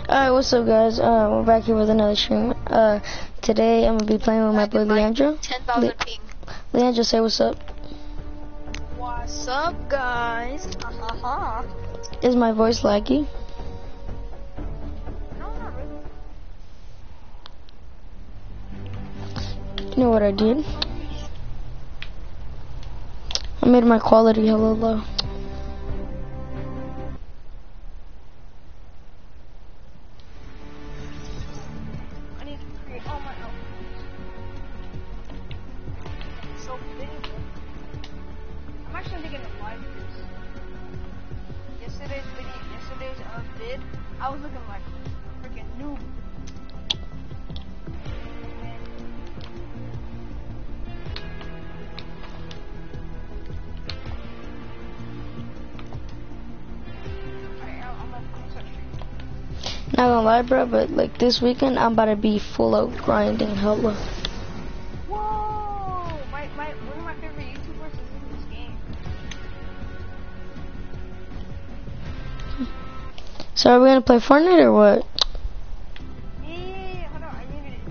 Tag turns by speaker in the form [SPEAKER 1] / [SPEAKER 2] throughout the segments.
[SPEAKER 1] Alright, what's up guys? We're back here with another stream. Today I'm gonna be playing with my boy Leandro.
[SPEAKER 2] 10,000 ping.
[SPEAKER 1] Leandro, say what's up.
[SPEAKER 2] What's up, guys?
[SPEAKER 1] Is my voice laggy?
[SPEAKER 2] No, not really.
[SPEAKER 1] You know what I did? I made my quality hella low.
[SPEAKER 2] I need to create all my outfits. So big. I'm actually thinking of live videos. Yesterday's vid, I was looking like a freaking noob.
[SPEAKER 1] Not gonna lie, bro, but like this weekend I'm about to be full out grinding hella.
[SPEAKER 2] Whoa! One of my favorite YouTubers is in this game.
[SPEAKER 1] So are we gonna play Fortnite or what?
[SPEAKER 2] Yeah, hold on, I need it.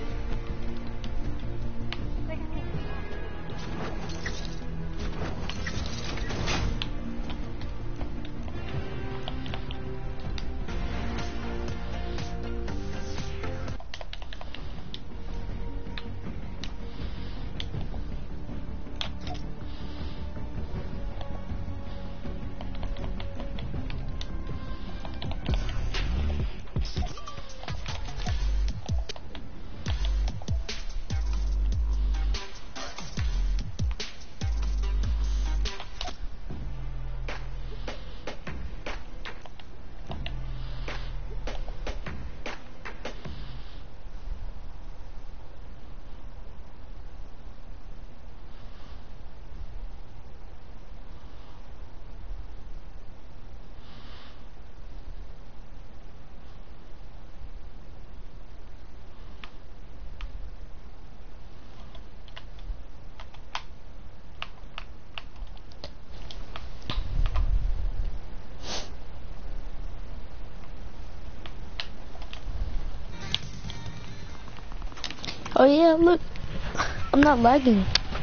[SPEAKER 1] Oh yeah, look. I'm not lagging.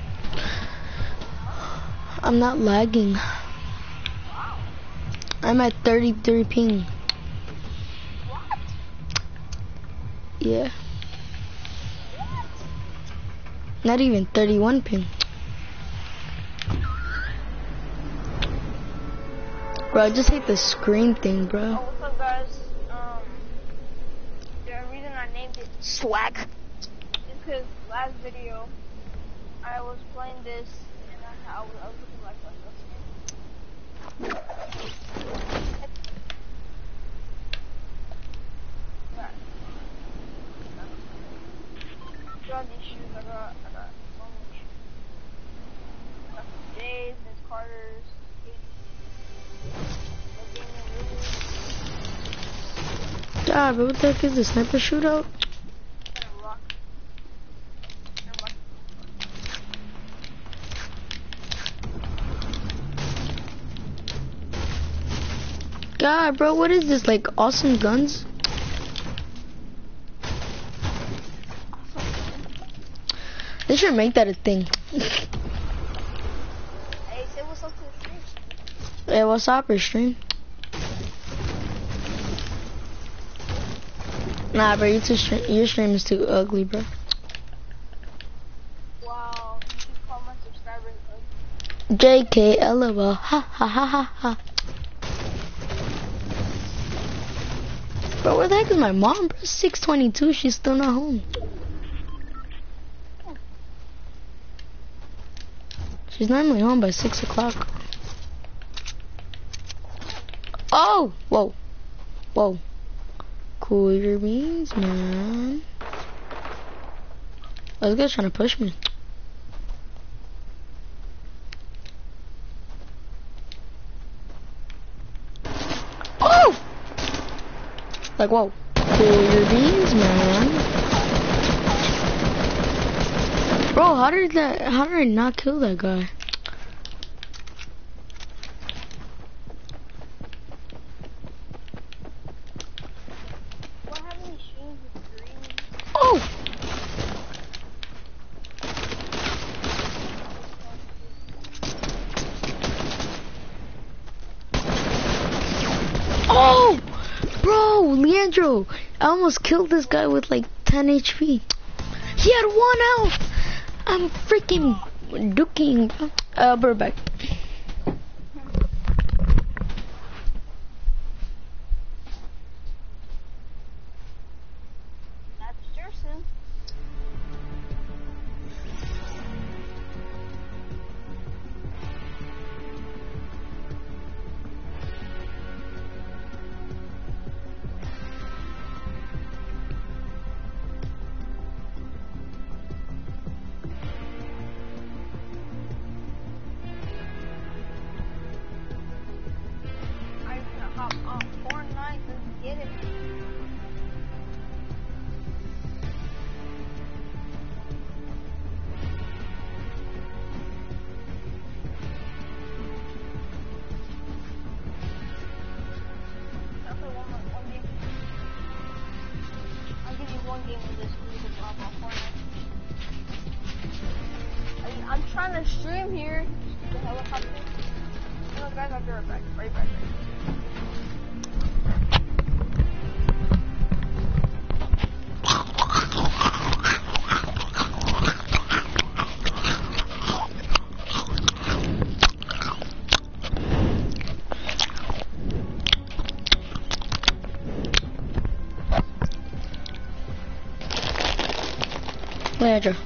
[SPEAKER 1] I'm not lagging. I'm at 33 ping.
[SPEAKER 2] What?
[SPEAKER 1] Yeah. Not even 31 ping. Bro, I just hate the screen thing, bro.
[SPEAKER 2] Oh, what's up, guys? The reason I named it Swag is because last video I was playing this and I was looking like a got these shoes. I got so many shoes. I got some J's, Miss Carter's,
[SPEAKER 1] God, but what the heck is this sniper shootout? God, bro, what is this? Like awesome guns? They should make that a thing.
[SPEAKER 2] Hey, say what's up to the stream.
[SPEAKER 1] Hey, what's up, your stream? Nah, bro, your stream is too ugly, bro.
[SPEAKER 2] Wow, you should call my subscribers ugly.
[SPEAKER 1] JK, LOL, ha ha ha ha ha. Bro, where the heck is my mom, bro? 6:22, she's still not home. She's normally home by 6 o'clock. Oh! Whoa. Whoa. Cool your beans, man. Oh, this guy's trying to push me. Oh! Like, whoa. Cool your beans, man. Bro, how did I not kill that guy? Leandro! I almost killed this guy with like 10 HP. He had 1 health! I'm freaking duking. We're back.
[SPEAKER 2] I'm trying to stream here. The helicopter. No, guys, I'll be right back. Right back.
[SPEAKER 1] Leandro.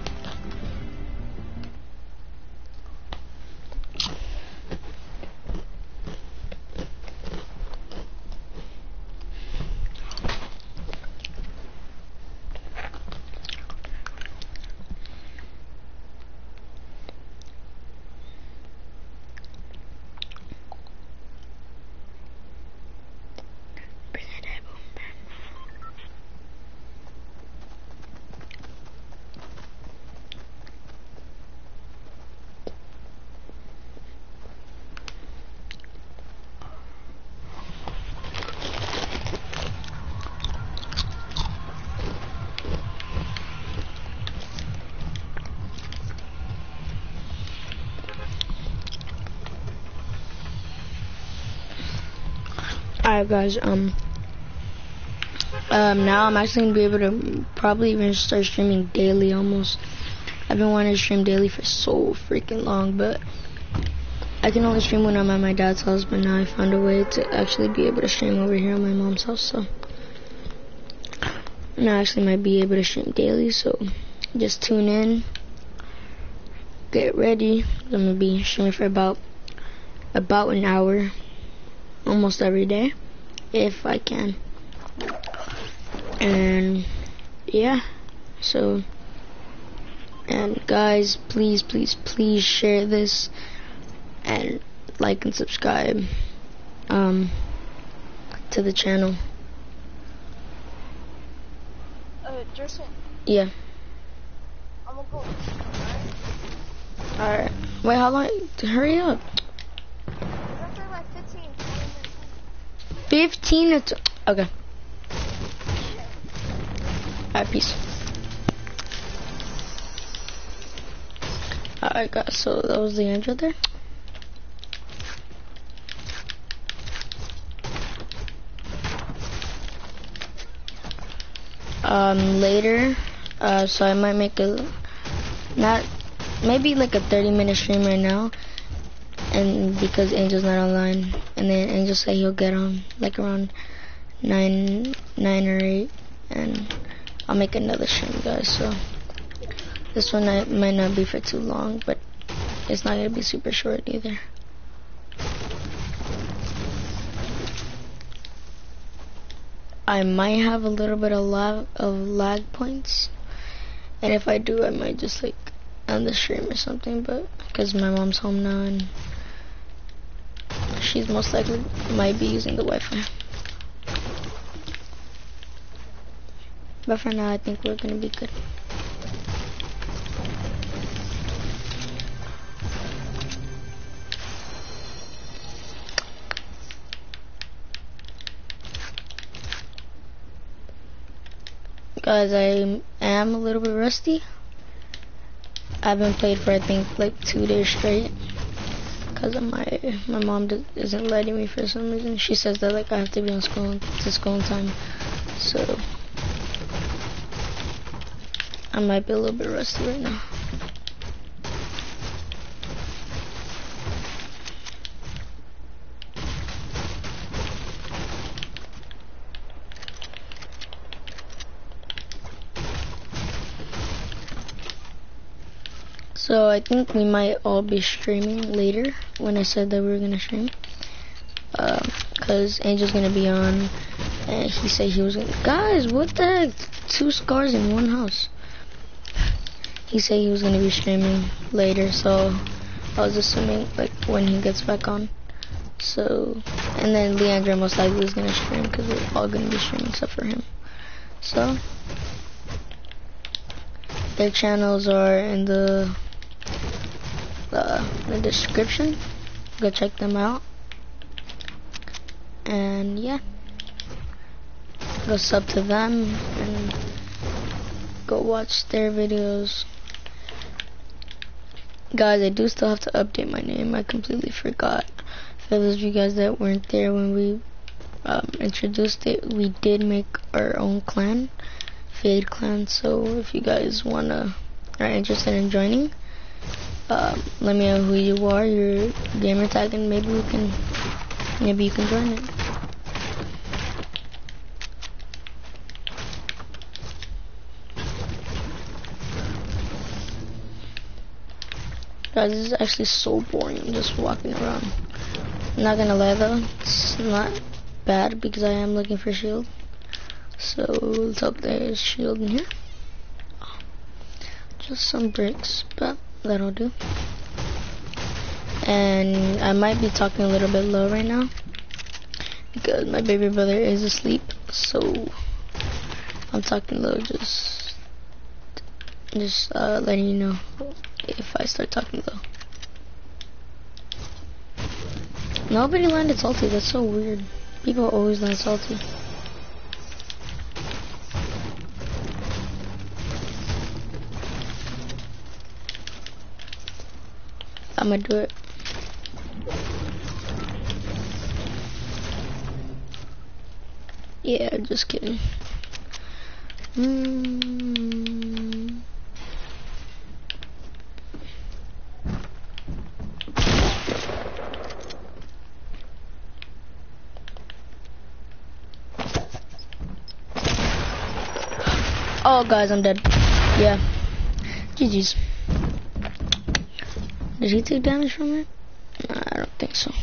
[SPEAKER 1] Alright guys, now I'm actually gonna be able to probably even start streaming daily almost. I've been wanting to stream daily for so freaking long, but I can only stream when I'm at my dad's house, but now I found a way to actually be able to stream over here at my mom's house, so now I actually might be able to stream daily, so just tune in, get ready. I'm gonna be streaming for about an hour almost every day if I can. And yeah, so, and guys, please share this and like and subscribe to the channel.
[SPEAKER 2] Jerson.
[SPEAKER 1] Yeah.
[SPEAKER 2] I'm gonna go.
[SPEAKER 1] Alright. Wait, how long? Hurry up. 15 minutes. Okay. Alright, peace. Alright guys, so that was the intro there. Later, so I might make maybe like a 30-minute stream right now, and because Angel's not online, and then Angel said he'll get on like around 9 or 8, and I'll make another stream, guys. So this one might not be for too long, but it's not gonna be super short either. I might have a little bit of lag points, and if I do, I might just like end the stream or something, but because my mom's home now and she's most likely might be using the Wi-Fi. But for now, I think we're gonna be good. Guys, I am a little bit rusty. I haven't played for I think like 2 days straight, because my mom isn't letting me for some reason. She says that like I have to be on school time, so I might be a little bit rusty right now. So I think we might all be streaming later when I said that we were gonna stream. Cause Angel's gonna be on, and he said he was gonna. Guys, what the heck? 2 scars in one house. He said he was gonna be streaming later, so I was assuming like when he gets back on. So, and then Leandra most likely is gonna stream because we're all gonna be streaming except for him. So, their channels are in the description. Go check them out. And yeah, go sub to them and go watch their videos. Guys, I do still have to update my name. I completely forgot. For those of you guys that weren't there when we introduced it, we did make our own clan, Fade Clan. So if you guys are interested in joining, let me know who you are, your gamer tag, and maybe you can join it. Guys, this is actually so boring just walking around. I'm not gonna lie though, it's not bad because I am looking for shield. So let's hope there's shield in here. Just some bricks, but that'll do. And I might be talking a little bit low right now because my baby brother is asleep, so I'm talking low, just letting you know if I start talking low. Nobody landed salty, that's so weird. People always land salty. I'm gonna do it. Yeah, just kidding. Oh, guys, I'm dead. Yeah. GG's. Did he take damage from it? Nah, I don't think so.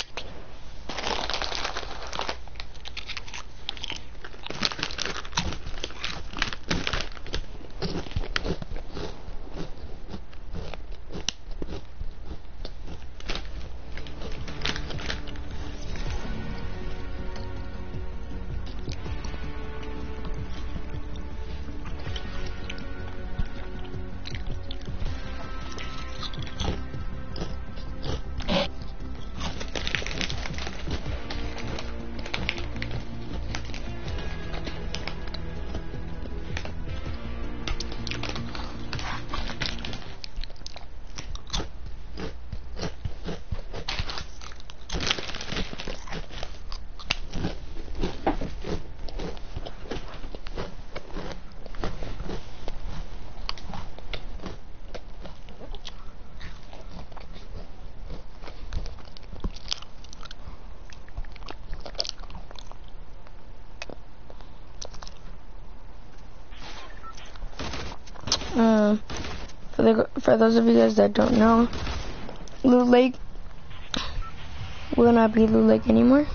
[SPEAKER 1] For those of you guys that don't know, Loot Lake will not be Loot Lake anymore.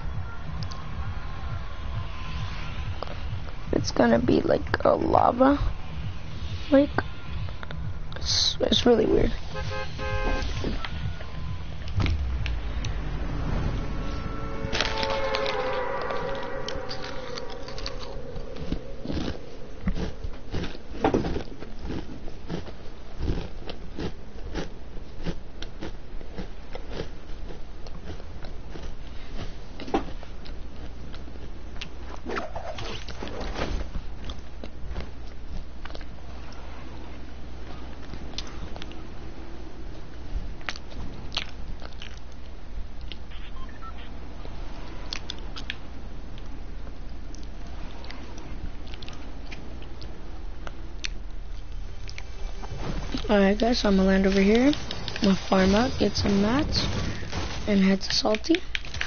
[SPEAKER 1] It's gonna be like a lava lake. It's really weird. Alright guys, so I'm gonna land over here. I'm gonna farm out, get some mats, and head to Salty.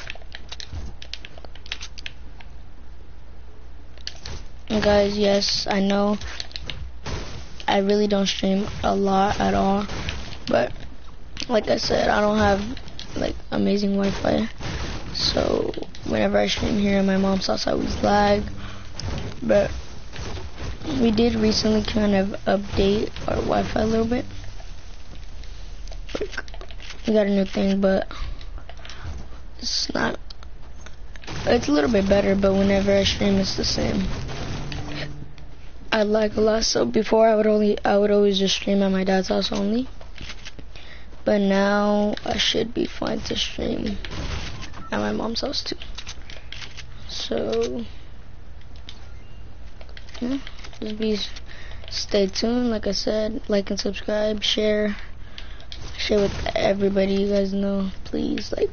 [SPEAKER 1] And guys, yes, I know I really don't stream a lot at all, but like I said, I don't have like amazing Wi-Fi, so whenever I stream here at my mom's house I always lag. But we did recently kind of update our Wi-Fi a little bit. Like, we got a new thing, but it's not, it's a little bit better, but whenever I stream it's the same. I lag a lot, so before I would always just stream at my dad's house only. But now I should be fine to stream at my mom's house too. So yeah, just stay tuned. Like I said, like and subscribe, share with everybody you guys know, please. Like,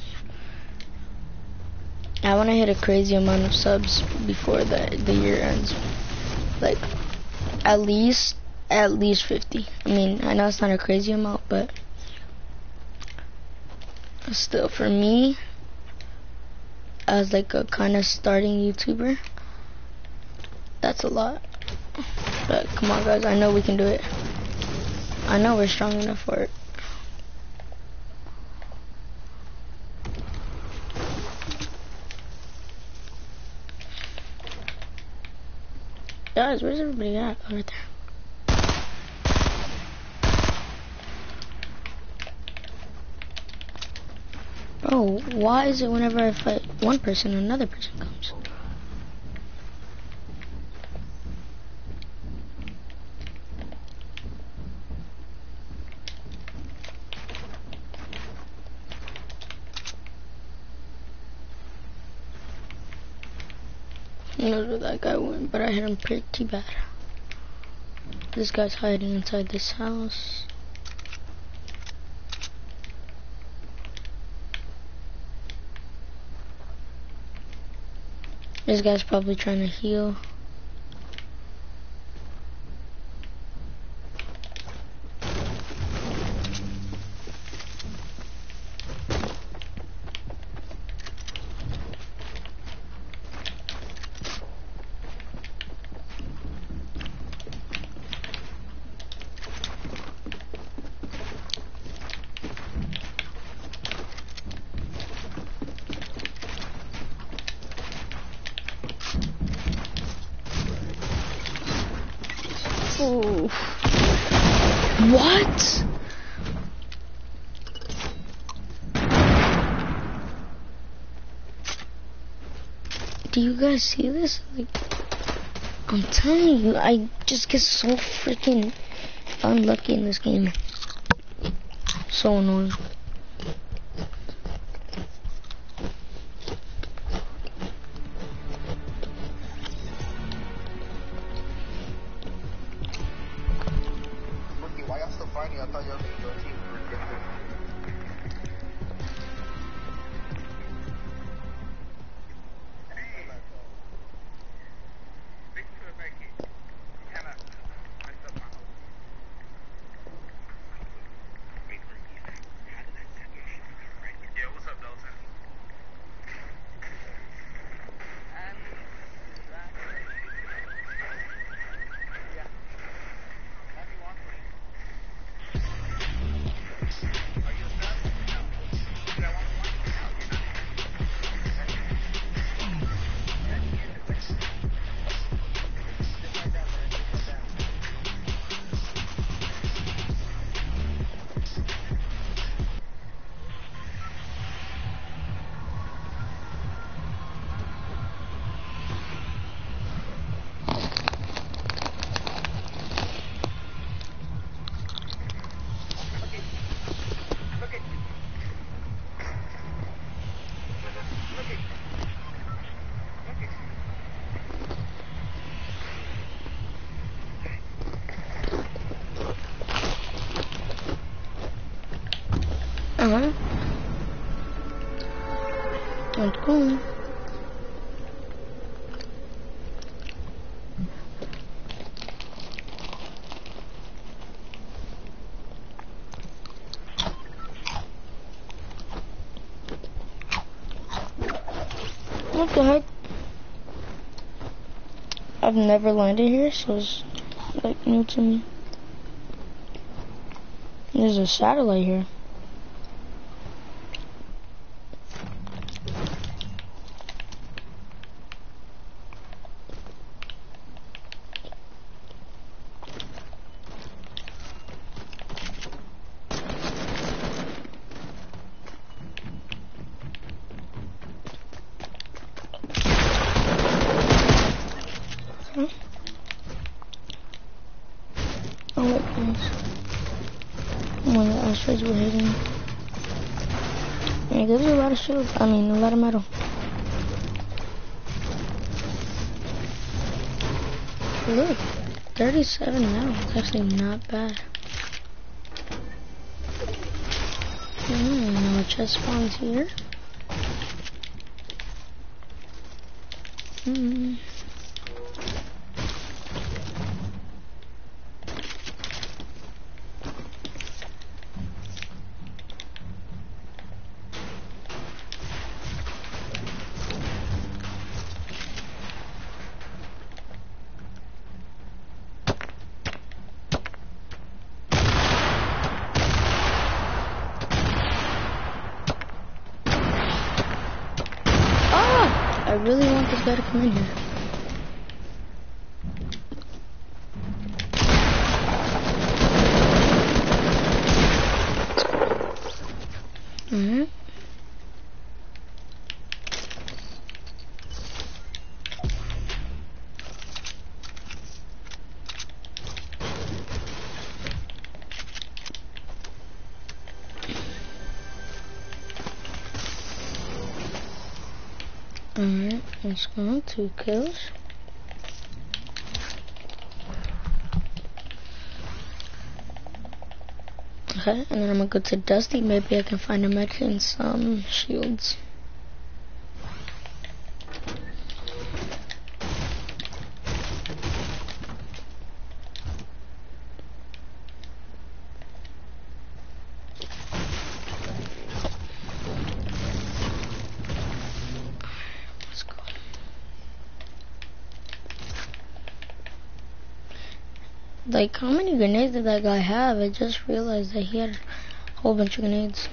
[SPEAKER 1] I want to hit a crazy amount of subs before the year ends. Like at least 50. I mean, I know it's not a crazy amount, but still, for me, as like a kind of starting YouTuber, that's a lot. But come on guys, I know we can do it. I know we're strong enough for it. Guys, where's everybody at? Oh, right there. Bro, why is it whenever I fight one person, another person comes? Who knows where that guy went, but I hit him pretty bad. This guy's hiding inside this house. This guy's probably trying to heal. Ooh. What? Do you guys see this? Like, I'm telling you, I just get so freaking unlucky in this game. So annoying. Let's go. What the heck? I've never landed here, so it's like new to me. There's a satellite here. Oh, look, guys. One of the asteroids we're hitting. And it gives you a lot of shield. I mean, a lot of metal. Look, 37 now. It's actually not bad. Now a chest spawns here. I really want this guy to come in here. Alright, let's go. 2 kills. Okay, and then I'm gonna go to Dusty. Maybe I can find a medkit and some shields. Like, how many grenades did that guy have? I just realized that he had a whole bunch of grenades.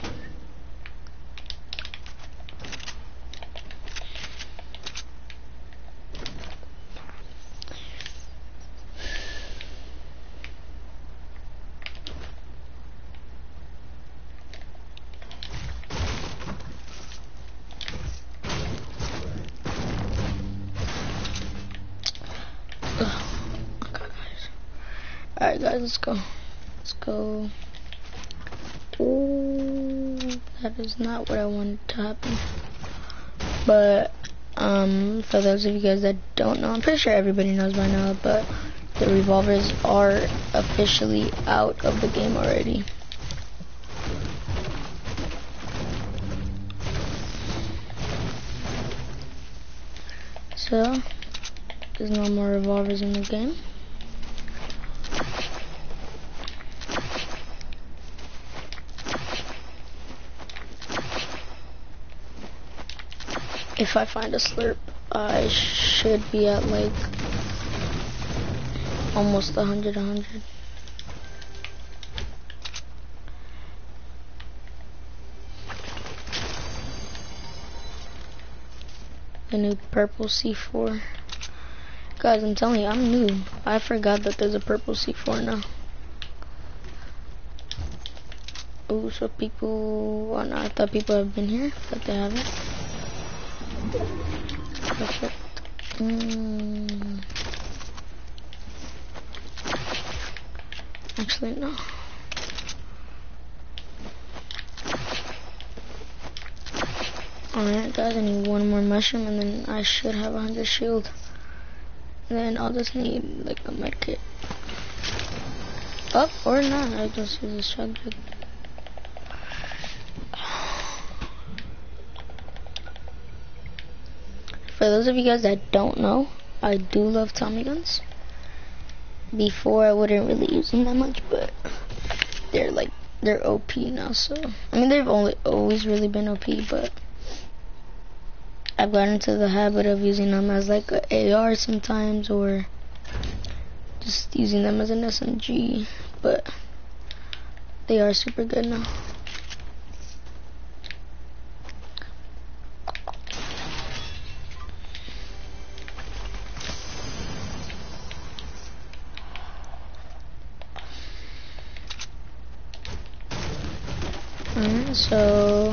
[SPEAKER 1] Alright guys, let's go. Let's go. Ooh, that is not what I wanted to happen. But, for those of you guys that don't know, I'm pretty sure everybody knows by now, but the revolvers are officially out of the game already. So, there's no more revolvers in the game. If I find a slurp, I should be at like almost 100. The new purple C4. Guys, I'm telling you, I'm new. I forgot that there's a purple C4 now. Oh, so people, well, no, I thought people have been here, but they haven't. Perfect. Actually, no. Alright guys, I need one more mushroom and then I should have 100 shield. And then I'll just need like a med kit. Up or not, I just use a subject. For those of you guys that don't know, I do love Tommy guns. Before I wouldn't really use them that much, but they're OP now. So I mean, they've always really been OP, but I've gotten into the habit of using them as like a AR sometimes, or just using them as an SMG, but they are super good now. So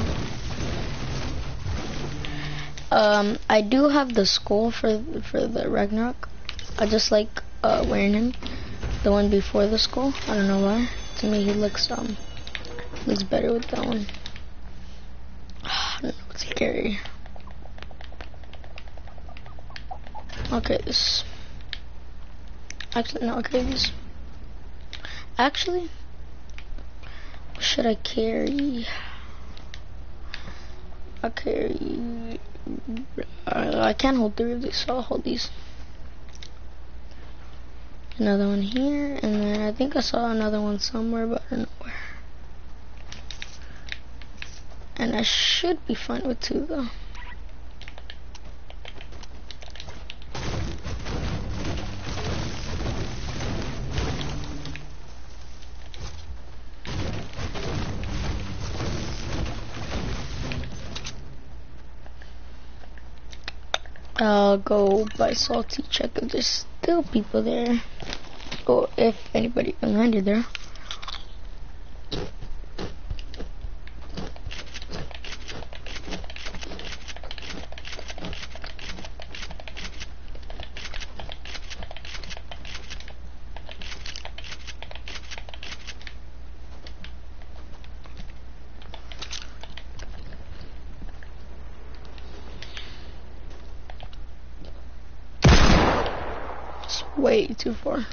[SPEAKER 1] I do have the skull for the Ragnarok. I just like wearing him, the one before the skull. I don't know why. To me, he looks better with that one. I don't know, it's scary. Okay, this. Actually, no. Okay, this. Actually, what should I carry? I carry. I can't hold 3 of these, so I'll hold these. Another one here, and then I think I saw another one somewhere, but I don't know where. And I should be fine with 2 though. I'll go by Salty, check if there's still people there, or if anybody landed there. Way too far.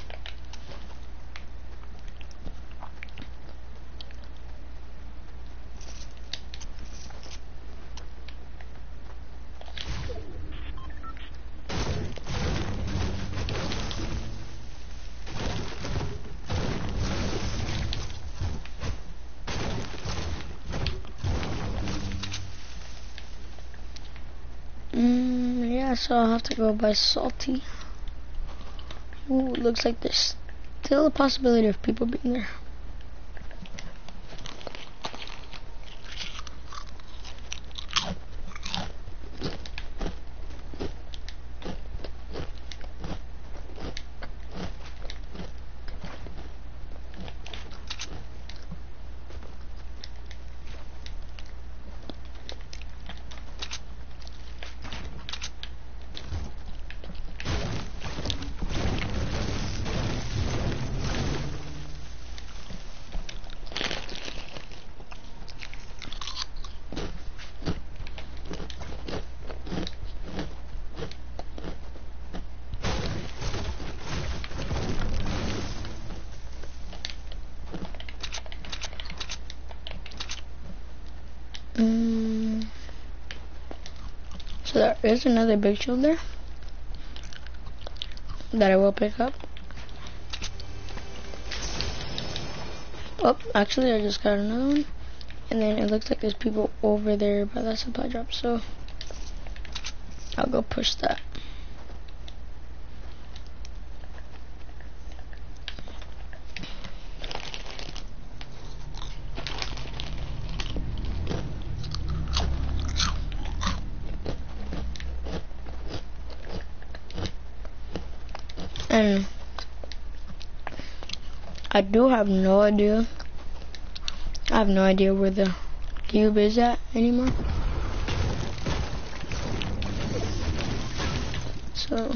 [SPEAKER 1] Yeah, so I'll have to go by Salty. Ooh, looks like there's still a possibility of people being there. So there is another big shield there that I will pick up. Oh, actually I just got another one. And then it looks like there's people over there by that supply drop, so I'll go push that. And I do have no idea. I have no idea where the cube is at anymore. So,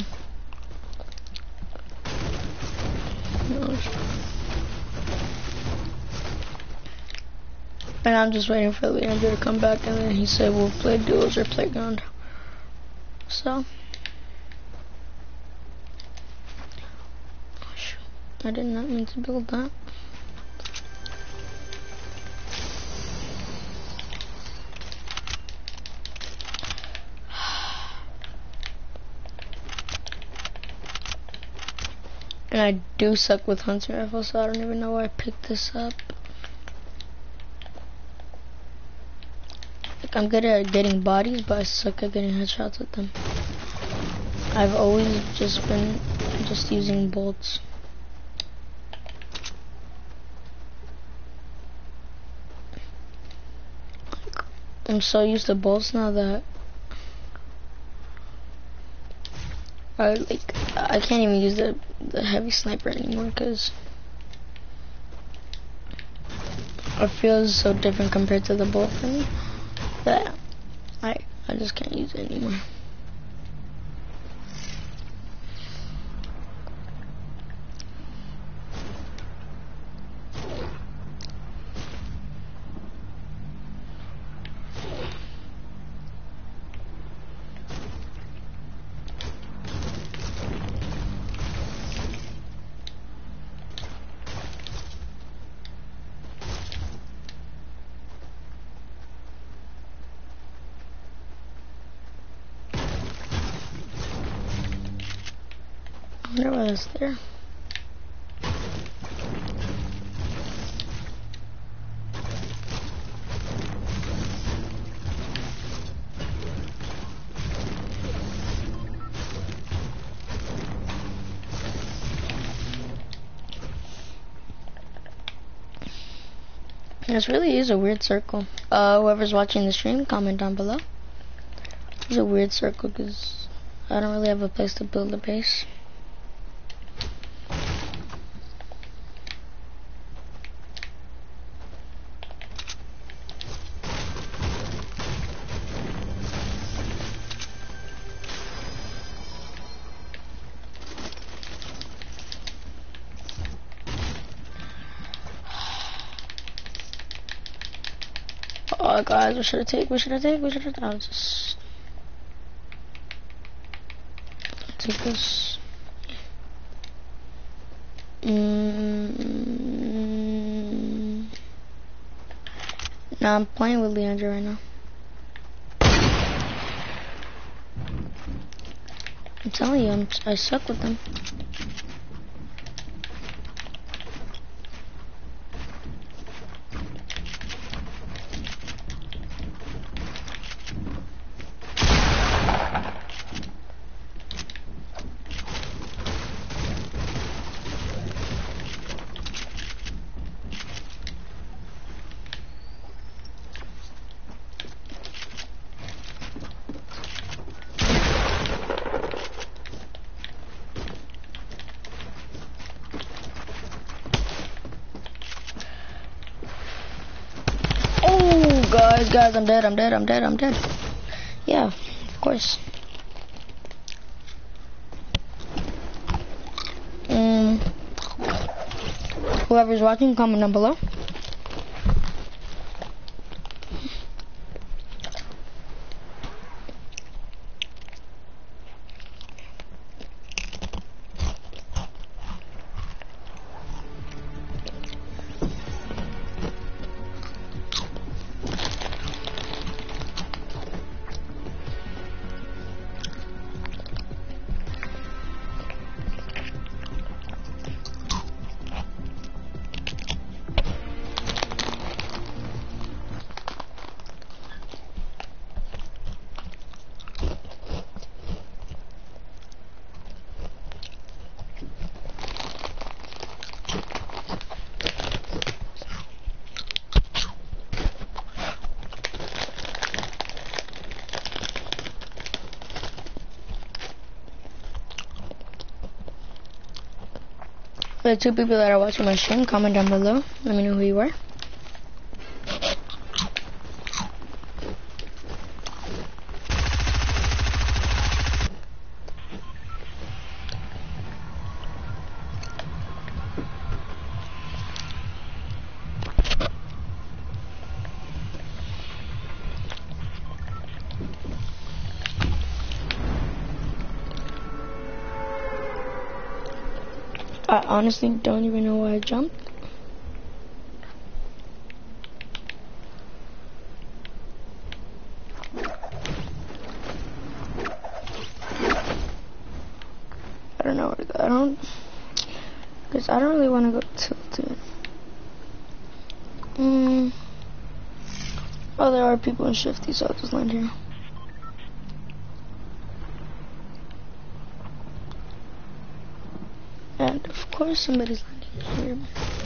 [SPEAKER 1] and I'm just waiting for Leandro to come back, and then he said we'll play duos or playground. So, I did not mean to build that. And I do suck with hunting rifles, so I don't even know why I picked this up. Like, I'm good at getting bodies, but I suck at getting headshots with them. I've always just been using bolts. I'm so used to bolts now that I can't even use the heavy sniper anymore because it feels so different compared to the bolt for me that I just can't use it anymore. I wonder why that's there. This really is a weird circle. Whoever's watching the stream, comment down below. It's a weird circle because I don't really have a place to build a base. Oh guys, what should I take? I'll just take this. Nah, I'm playing with Leandra right now. I'm telling you, I suck with them. Guys, I'm dead. Yeah, of course. Whoever's watching, comment down below. For the 2 people that are watching my stream, comment down below. Let me know who you are. I honestly don't even know why I jumped. I don't know where to go. Because I don't really want to go tilted. Oh, there are people in Shifty, so I'll just land here. And of course somebody's landing here.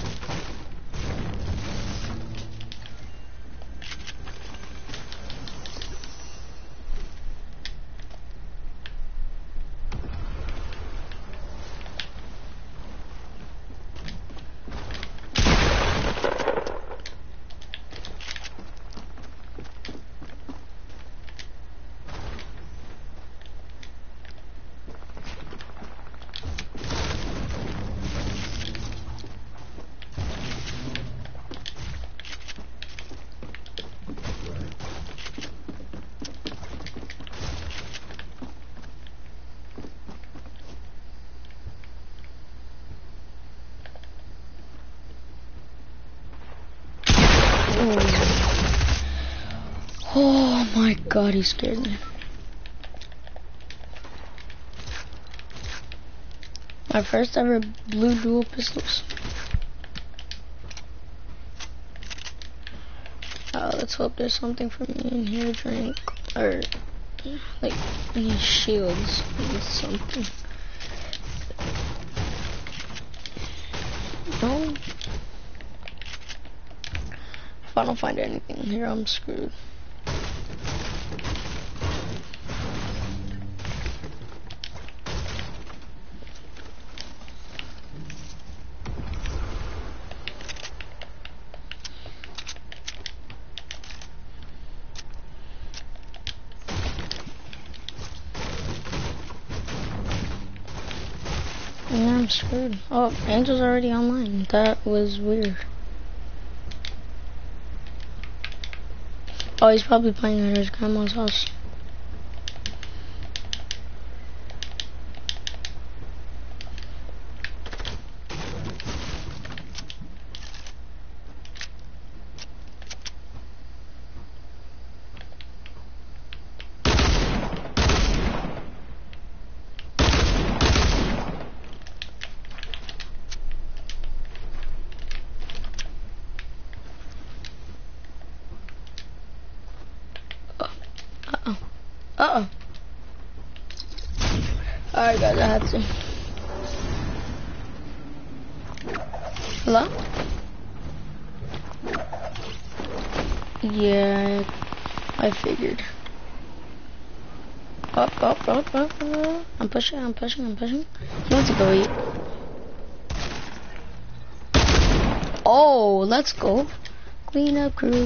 [SPEAKER 1] Oh my god, he scared me. My first ever blue dual pistols. Let's hope there's something for me in here to drink. Or, like, any shields or something. No? If I don't find anything here, I'm screwed. Yeah, I'm screwed. Oh, Angel's already online. That was weird. Oh, he's probably playing at his grandma's house. Uh-oh. Alright guys, I had to. Hello? Yeah, I figured. Up. I'm pushing. He wants to go eat. Oh, let's go. Clean up crew.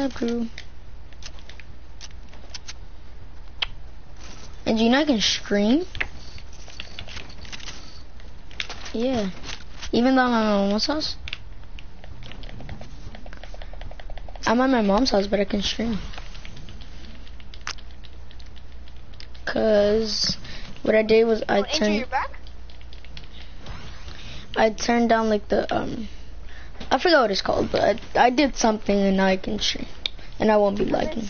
[SPEAKER 1] And you know I can stream? Yeah. Even though I'm at my mom's house? I'm at my mom's house, but I can stream. Cause what I did was I turned down like the I forgot what it's called, but I did something and now I can stream. And I won't be lagging.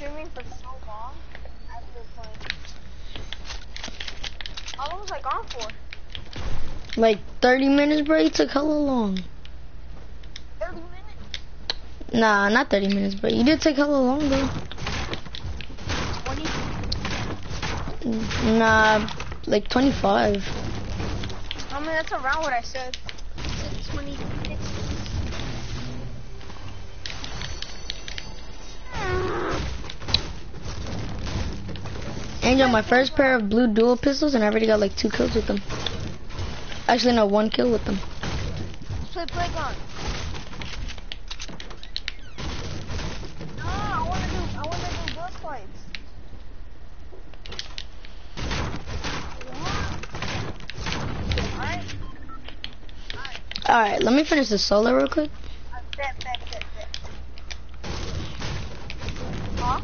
[SPEAKER 2] How long was I gone for?
[SPEAKER 1] Like 30 minutes, bro. You took hella long.
[SPEAKER 2] 30 minutes?
[SPEAKER 1] Nah, not 30 minutes, bro. You did take hella long, bro.
[SPEAKER 2] 20?
[SPEAKER 1] Nah, like 25.
[SPEAKER 2] I mean, that's around what I said. I said 20 minutes.
[SPEAKER 1] Angel, my first pair of blue dual pistols, and I already got like 2 kills with them. Actually, no, 1 kill with them.
[SPEAKER 2] Play Playground. No, I wanna do boss fights.
[SPEAKER 1] Alright, let me finish the solo real quick.
[SPEAKER 2] Bet. Huh?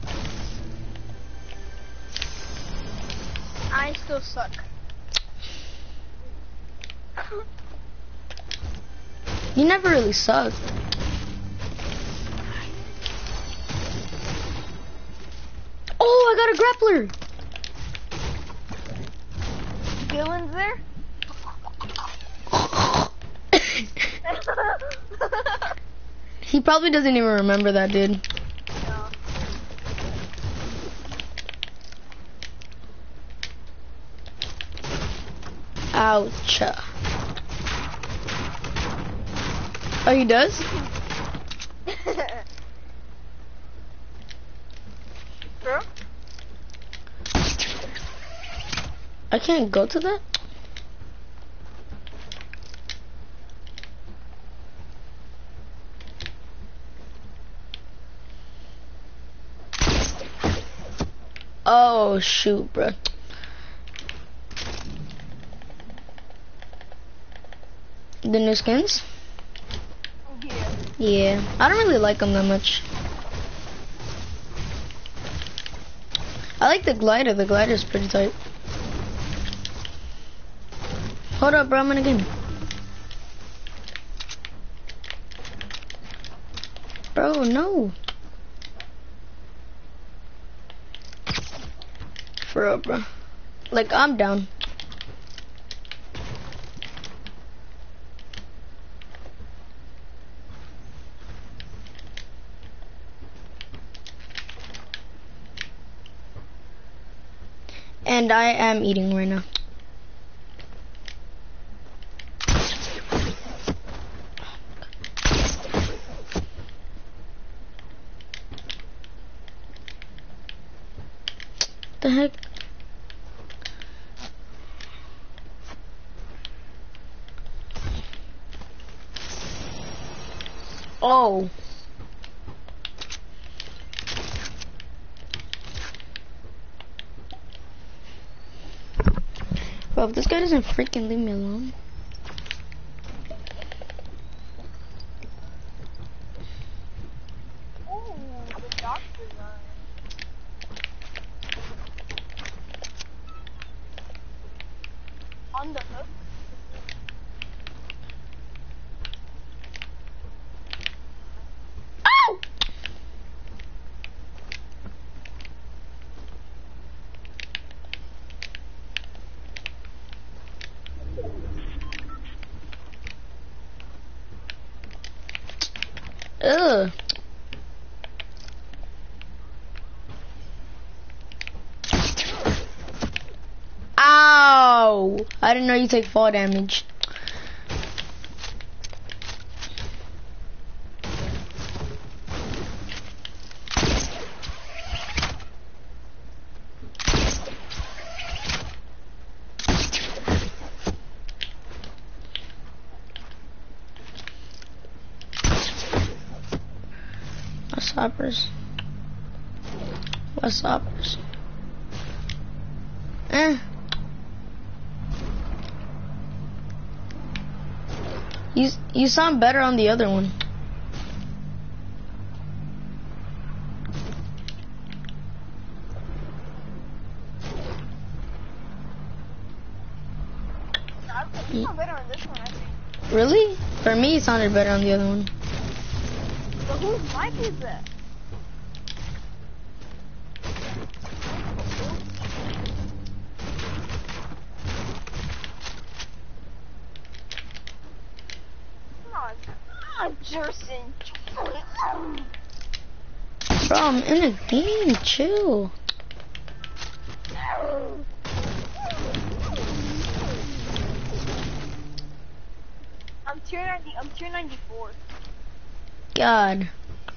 [SPEAKER 2] I still suck.
[SPEAKER 1] You never really sucked. Oh, I got a grappler.
[SPEAKER 2] Dylan's there?
[SPEAKER 1] He probably doesn't even remember that, dude.
[SPEAKER 2] No.
[SPEAKER 1] Ouch. Oh, he does?
[SPEAKER 2] Bro?
[SPEAKER 1] I can't go to that? Oh, shoot, bro. The new skins?
[SPEAKER 2] Yeah.
[SPEAKER 1] Yeah. I don't really like them that much. I like the glider. The glider's pretty tight. Hold up, bro. I'm in a game. Bro, no. For real, bro. Like, I'm down. And I am eating right now. The heck? Oh. Bro, if this guy doesn't freaking leave me alone.
[SPEAKER 2] Ooh, the dock design. On the hook.
[SPEAKER 1] Oh! Ugh. Ow! I didn't know you take fall damage. What's hoppers? What's hoppers? You sound better on the other one.
[SPEAKER 2] You sound better on this one, I think.
[SPEAKER 1] Really? For me, it sounded better on the other one.
[SPEAKER 2] But whose mic is that? Jerson.
[SPEAKER 1] Bro, I'm in a game. Chill.
[SPEAKER 2] I'm tier 94.
[SPEAKER 1] God.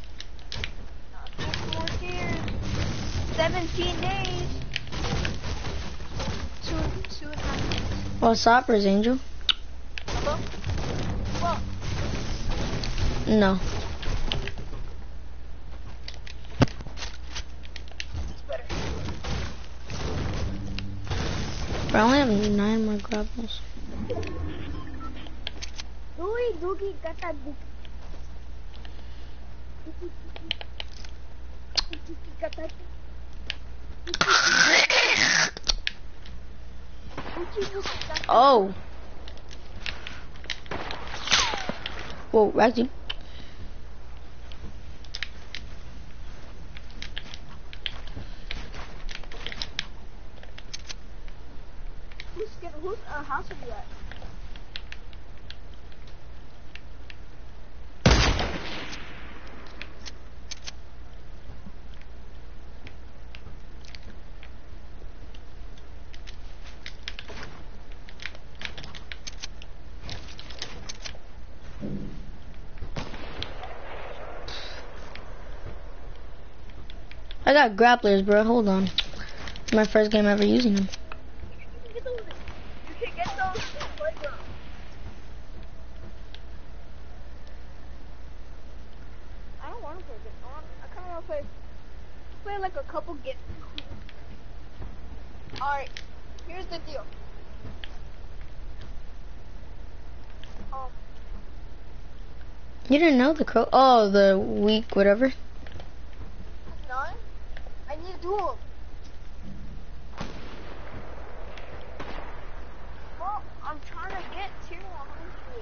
[SPEAKER 2] 4 tiers. 17 days. Two and a half days.
[SPEAKER 1] What's hoppers, Angel?
[SPEAKER 2] Hello? Well,
[SPEAKER 1] No.
[SPEAKER 2] it's better.
[SPEAKER 1] Bro, I only have 9 more grapples.
[SPEAKER 2] Doogie, gata
[SPEAKER 1] Oh. Whoa, Ragsy.
[SPEAKER 2] Whose house are you at?
[SPEAKER 1] I got grapplers, bro. Hold on. It's my first game ever using them.
[SPEAKER 2] You can get those playgrounds. I don't want to play this. I kind of want to play like a couple games. Alright, here's the deal.
[SPEAKER 1] You didn't know the code? Oh, the week, whatever.
[SPEAKER 2] 9? I need to do them. Well, I'm trying to get tier 100.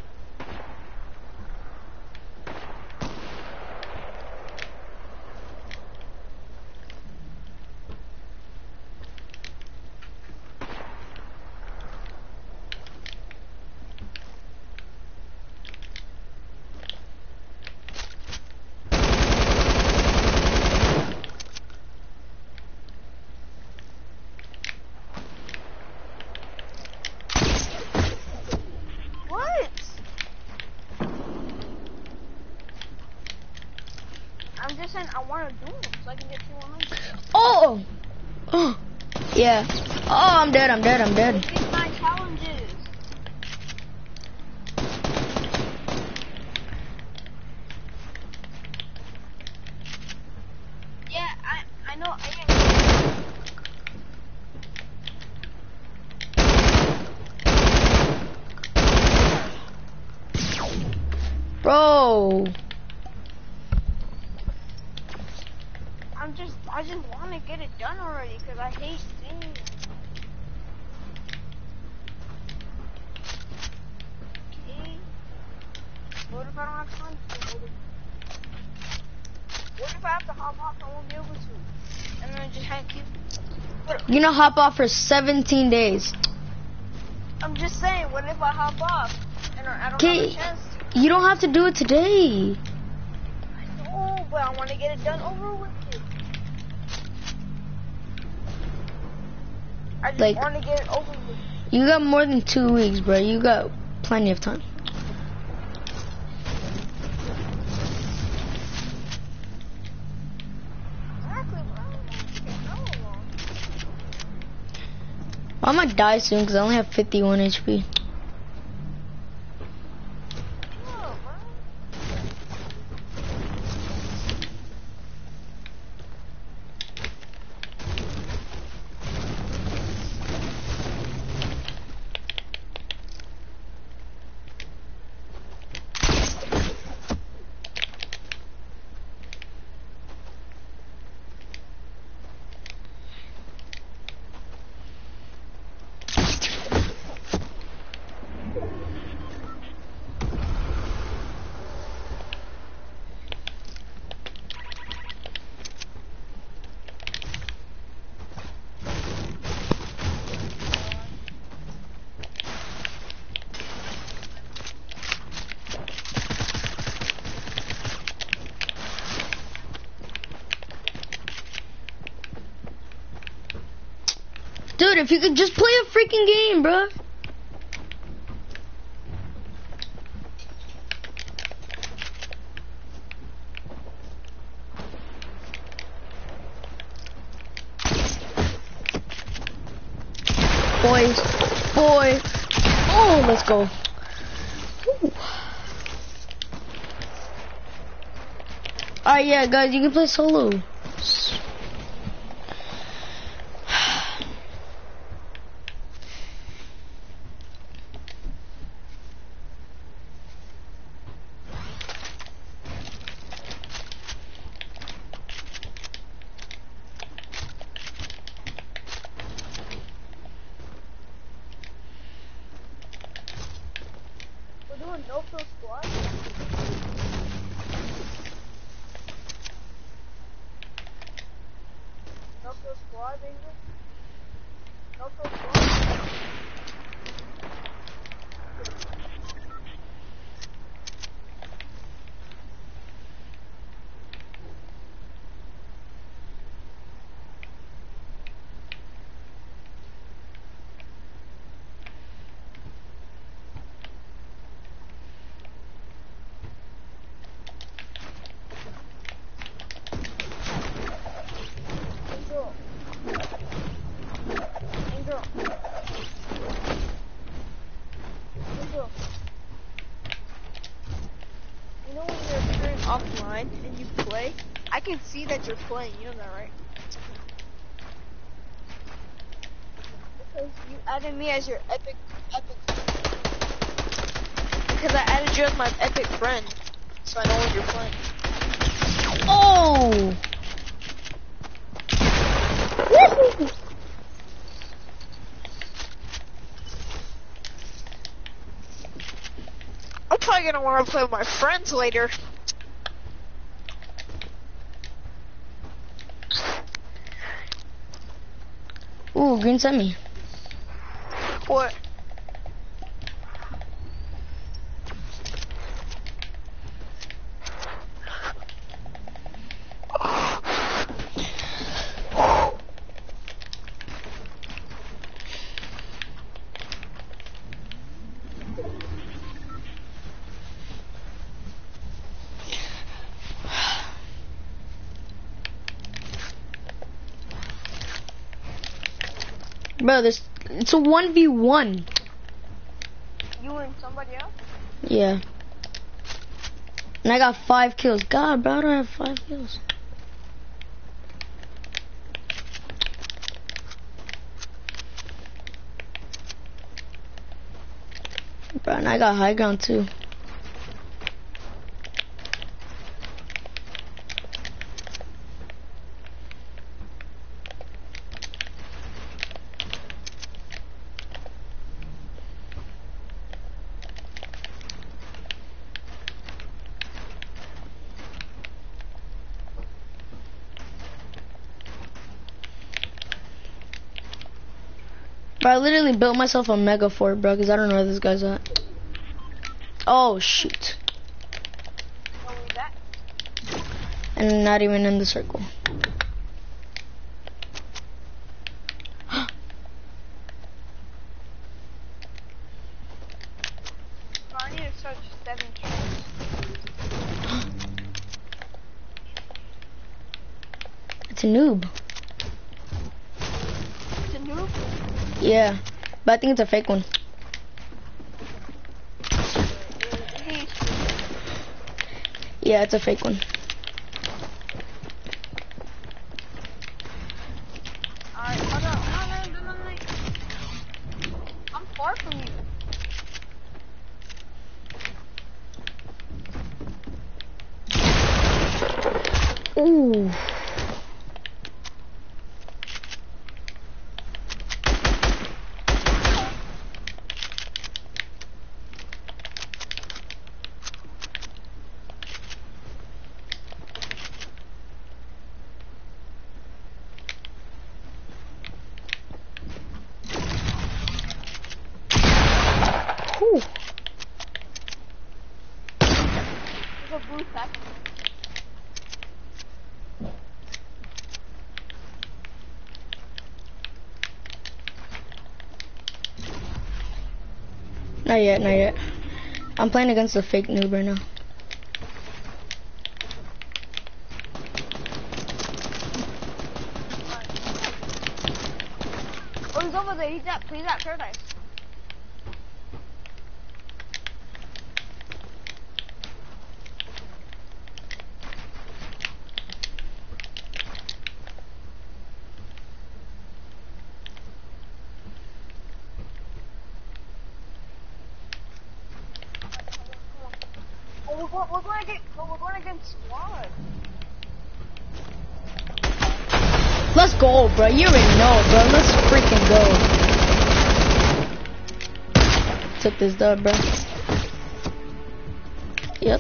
[SPEAKER 2] I'm just saying I want to do them so I can get 200.
[SPEAKER 1] Oh! Oh! Yeah. Oh, I'm dead, I'm dead, I'm dead.
[SPEAKER 2] These are my challenges. Yeah, I know, I am.
[SPEAKER 1] Bro!
[SPEAKER 2] I just want to get it done already because I hate seeing it. Okay. What if I don't have time to? What if I have to hop off? I won't be able to. And then I just have to keep.
[SPEAKER 1] You're gonna hop off for 17 days.
[SPEAKER 2] I'm just saying, what if I hop off and I don't have a chance to?
[SPEAKER 1] You don't have to do it today.
[SPEAKER 2] I know, but I want to get it done over with. I just want to get it over with.
[SPEAKER 1] You got more than 2 weeks, bro. You got plenty of time.
[SPEAKER 2] Exactly, bro.
[SPEAKER 1] I might die soon because I only have 51 HP. Dude, if you could just play a freaking game, bro. Boys, boy. Oh, let's go. Alright, yeah, guys, you can play solo.
[SPEAKER 2] No pro squad? No pro squad, baby? No pro squad? online and you play, I can see that you're playing. You know that, right? Because you added me as your epic. Because I added you as my epic friend, so I know when you're playing.
[SPEAKER 1] Oh! Woohoo!
[SPEAKER 2] I'm probably gonna want to play with my friends later.
[SPEAKER 1] Ooh, green sent me.
[SPEAKER 2] What?
[SPEAKER 1] Bro, it's a 1v1.
[SPEAKER 2] You and somebody else?
[SPEAKER 1] Yeah. And I got 5 kills. God, bro, I don't have 5 kills. Bro, and I got high ground too. Bro, I literally built myself a mega fort, bro, because I don't know where this guy's at. Oh, shoot.
[SPEAKER 2] Where was that?
[SPEAKER 1] And not even in the circle.
[SPEAKER 2] So I need to search 7 kills.
[SPEAKER 1] It's a noob.
[SPEAKER 2] It's a noob?
[SPEAKER 1] Yeah, but I think it's a fake one. Yeah, it's a fake one.
[SPEAKER 2] Alright, hold on. No. I'm far from you.
[SPEAKER 1] Ooh. Whew.
[SPEAKER 2] There's a blue pack.
[SPEAKER 1] Not yet, not yet. I'm playing against the fake noob right now.
[SPEAKER 2] Oh, he's over there. He's at Paradise. Oh, we're going against squad.
[SPEAKER 1] Let's go, bro. You already know, bro. Let's freaking go. Took this dub, bro. Yep.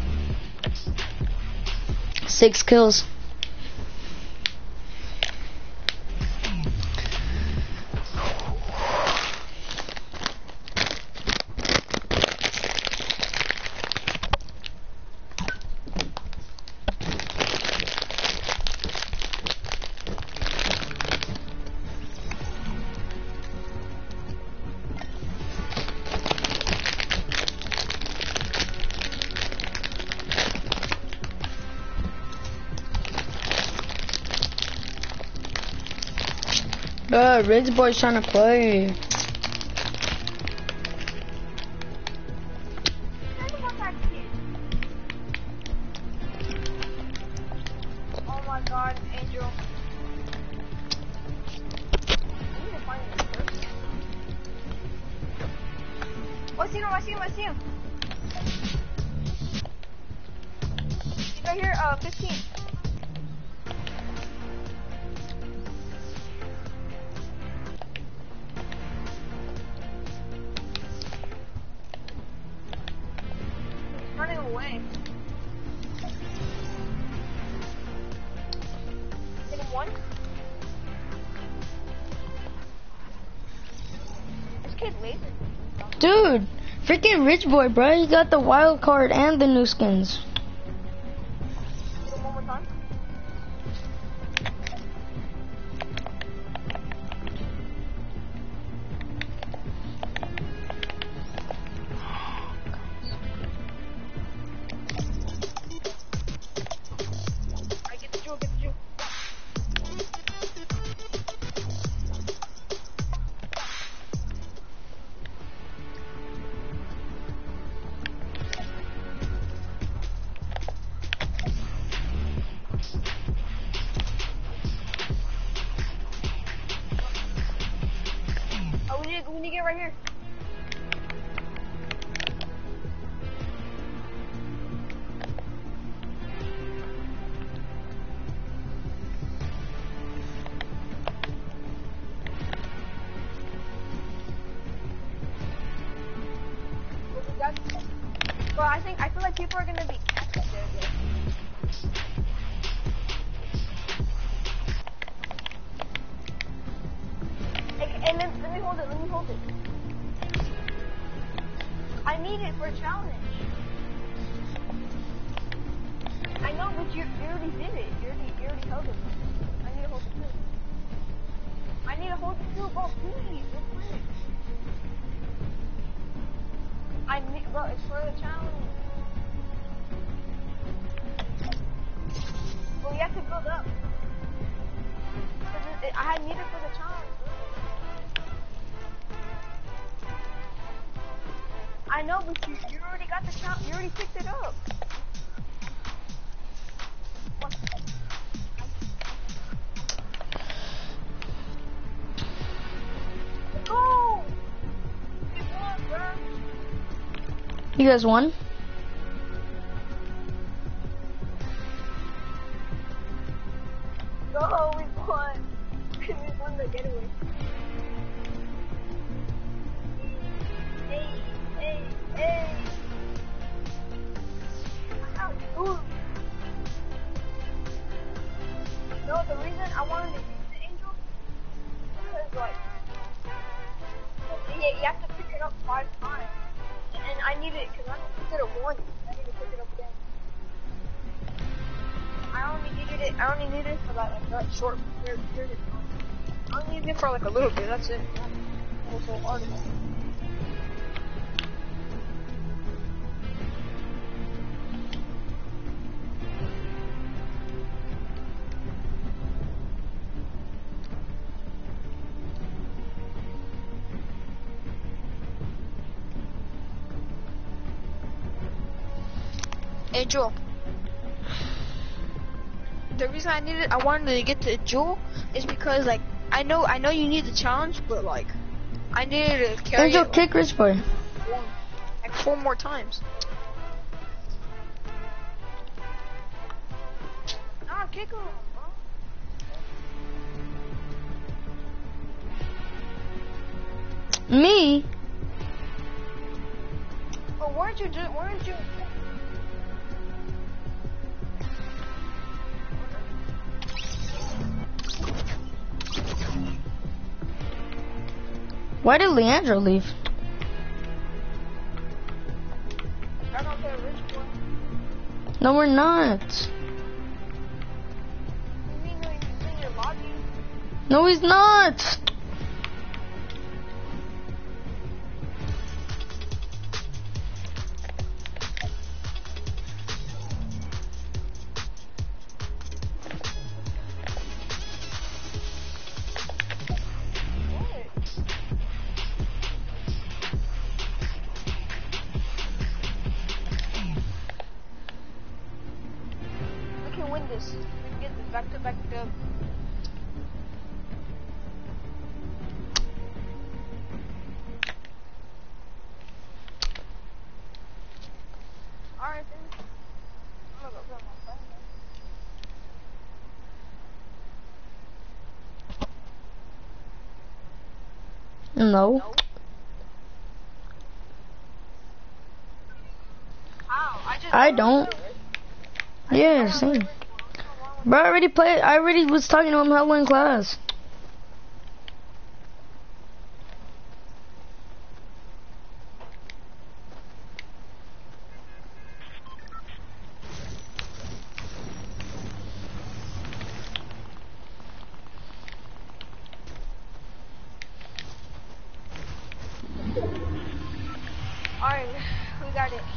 [SPEAKER 1] 6 kills. Ridge Boy's trying to play.
[SPEAKER 2] Oh, I see him. He's right here, 15. He's running away. Hit him one. This kid lazy.
[SPEAKER 1] Dude, freaking Rich Boy, bro. He got the wild card and the new skins.
[SPEAKER 2] Hit him one more time. Alright, get the jewel. Oh, we need to get right here. Bro, I feel like people are gonna be camped up there again. Hey, let me hold it. I need it for a challenge. I know, but you already did it. You already held it. I need to hold it too. Bro, please, real quick. Bro, it's for the challenge. Well, you have to build up. I need it for the challenge. I know, but you already got the challenge. You already picked it up. Go! We won, bro.
[SPEAKER 1] You guys won?
[SPEAKER 2] No, we won. We won the getaway. Hey. Ooh. No, the reason I wanted to use the angel is like, you have to pick it up 5 times. And I need it, because I picked it up once. I need to pick it up again. I only needed it for that short period of time. I only needed it for like a little bit, that's it. Also hard. Hey Joel. The reason I wanted to get the jewel is because like I know you need the challenge, but like I needed to carry
[SPEAKER 1] Angel,
[SPEAKER 2] it
[SPEAKER 1] kick Rich Boy.
[SPEAKER 2] like 4 more times. Nah, kick him, bro.
[SPEAKER 1] Me?
[SPEAKER 2] But weren't you?
[SPEAKER 1] Why did Leandro leave?
[SPEAKER 2] I don't care, Rich Boy.
[SPEAKER 1] No, we're not.
[SPEAKER 2] You mean he's in your lobby?
[SPEAKER 1] No, he's not.
[SPEAKER 2] This. We can get the back-to-back dub.
[SPEAKER 1] No.
[SPEAKER 2] How?
[SPEAKER 1] I don't. Yeah, same. Bro, I already was talking to him hella in class.
[SPEAKER 2] Alright, we got it.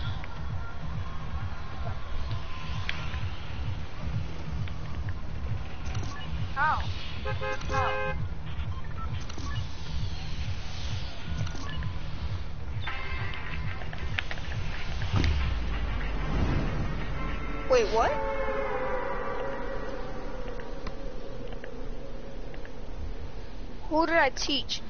[SPEAKER 2] How? How? Wait, what? Who did I teach?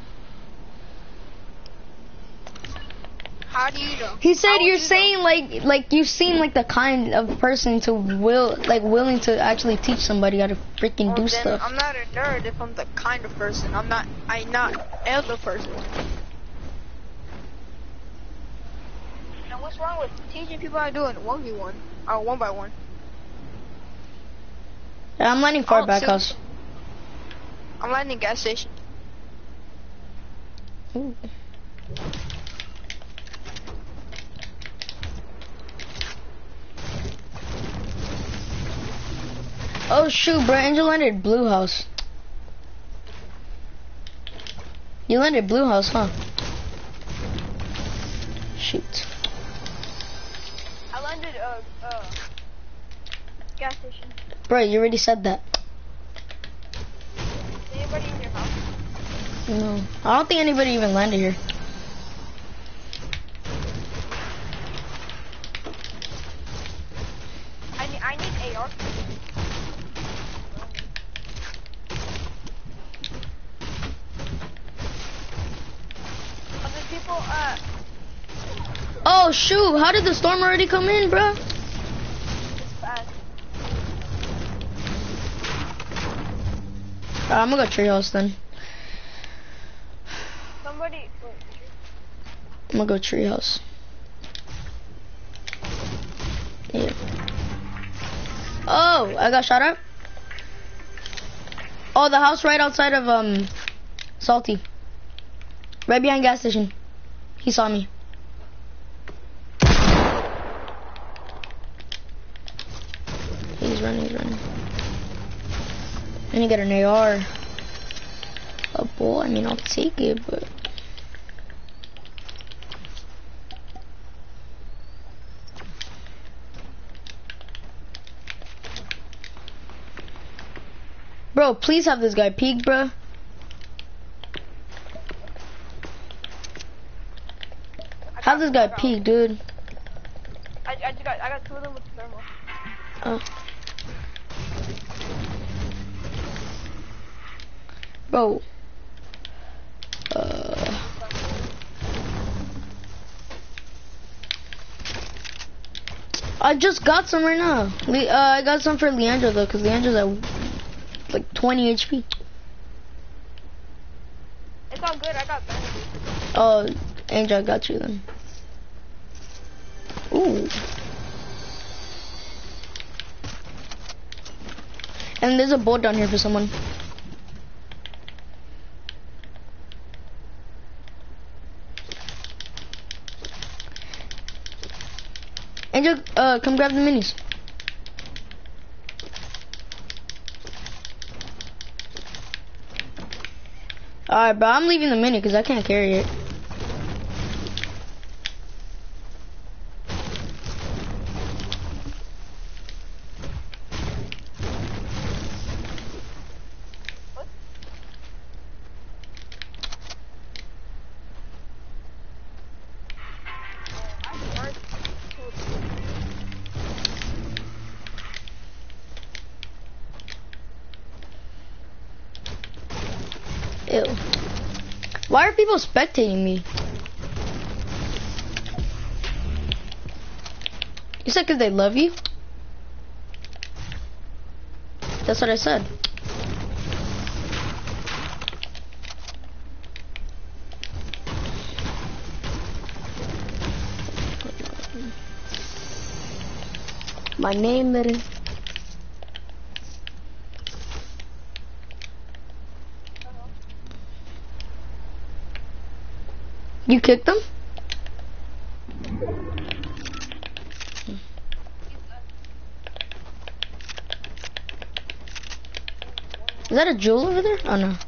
[SPEAKER 2] How do you know?
[SPEAKER 1] He said
[SPEAKER 2] How would
[SPEAKER 1] you're
[SPEAKER 2] you
[SPEAKER 1] saying like you seem like the kind of person to willing to actually teach somebody how to freaking
[SPEAKER 2] know?
[SPEAKER 1] do
[SPEAKER 2] Well, then
[SPEAKER 1] stuff.
[SPEAKER 2] I'm not a nerd if I'm the kind of person. I'm not elder person. Now what's wrong with teaching people how to do it 1v1 or 1x1?
[SPEAKER 1] Yeah, I'm landing far
[SPEAKER 2] Oh,
[SPEAKER 1] back
[SPEAKER 2] shoot.
[SPEAKER 1] house.
[SPEAKER 2] I'm landing gas station.
[SPEAKER 1] Ooh. Oh shoot, bro, Angel landed blue house. You landed blue house, huh? Shoot.
[SPEAKER 2] I landed gas station.
[SPEAKER 1] Bro, you already said that.
[SPEAKER 2] Is anybody in your house?
[SPEAKER 1] No. I don't think anybody even landed here.
[SPEAKER 2] I need AR. Other people,
[SPEAKER 1] Oh shoot, how did the storm already come in, bro?
[SPEAKER 2] it's bad.
[SPEAKER 1] I'm gonna go treehouse then.
[SPEAKER 2] Somebody, wait,
[SPEAKER 1] I'm gonna go treehouse. Yeah. Oh, I got shot at. Oh, the house right outside of Salty. Right behind gas station. He saw me. He's running. I need to get an AR. Oh boy, I mean I'll take it, but bro, please have this guy peek, bro. Have this guy peek, dude.
[SPEAKER 2] I got two of them with the thermal.
[SPEAKER 1] Oh. Bro. I just got some right now. I got some for Leandro though, cause Leandro's at like 20 HP.
[SPEAKER 2] It's all good, I got bandages.
[SPEAKER 1] Oh, Angel, I got you then. Ooh. And there's a boat down here for someone. Angel, come grab the minis. Alright, bro, I'm leaving the mini because I can't carry it. Ew. Why are people spectating me? You said because they love you? That's what I said. My name is. You kicked him? Is that a jewel over there? Oh no.
[SPEAKER 2] No,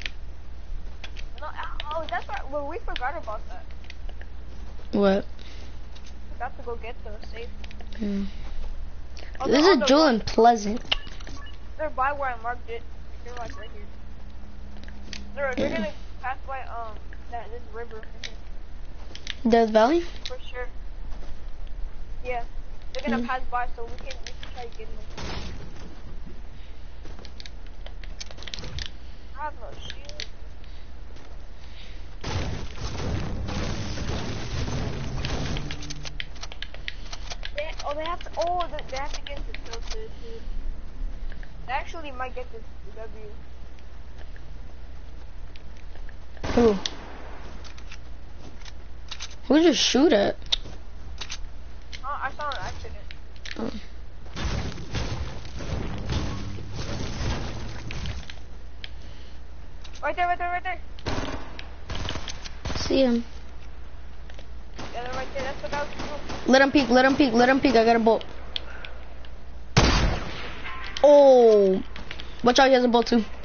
[SPEAKER 2] oh, that's right. Well, we forgot about that.
[SPEAKER 1] What?
[SPEAKER 2] Forgot to go get the safe. Oh,
[SPEAKER 1] This is a jewel in Pleasant.
[SPEAKER 2] They're by where I marked it. They're like right here. They're gonna pass by this river.
[SPEAKER 1] Death Valley?
[SPEAKER 2] For sure. Yeah. They're gonna pass by, so we can try to get them. I have no shield. They have to. Oh, they have to get the tilted, dude. They actually might get this W.
[SPEAKER 1] Who? Who'd you shoot at?
[SPEAKER 2] Oh, I saw an accident.
[SPEAKER 1] Oh.
[SPEAKER 2] Right there.
[SPEAKER 1] See him.
[SPEAKER 2] Yeah, they're right there. That's what I was doing.
[SPEAKER 1] Let him peek. I got a bolt. Oh. Watch out, he has a bolt too.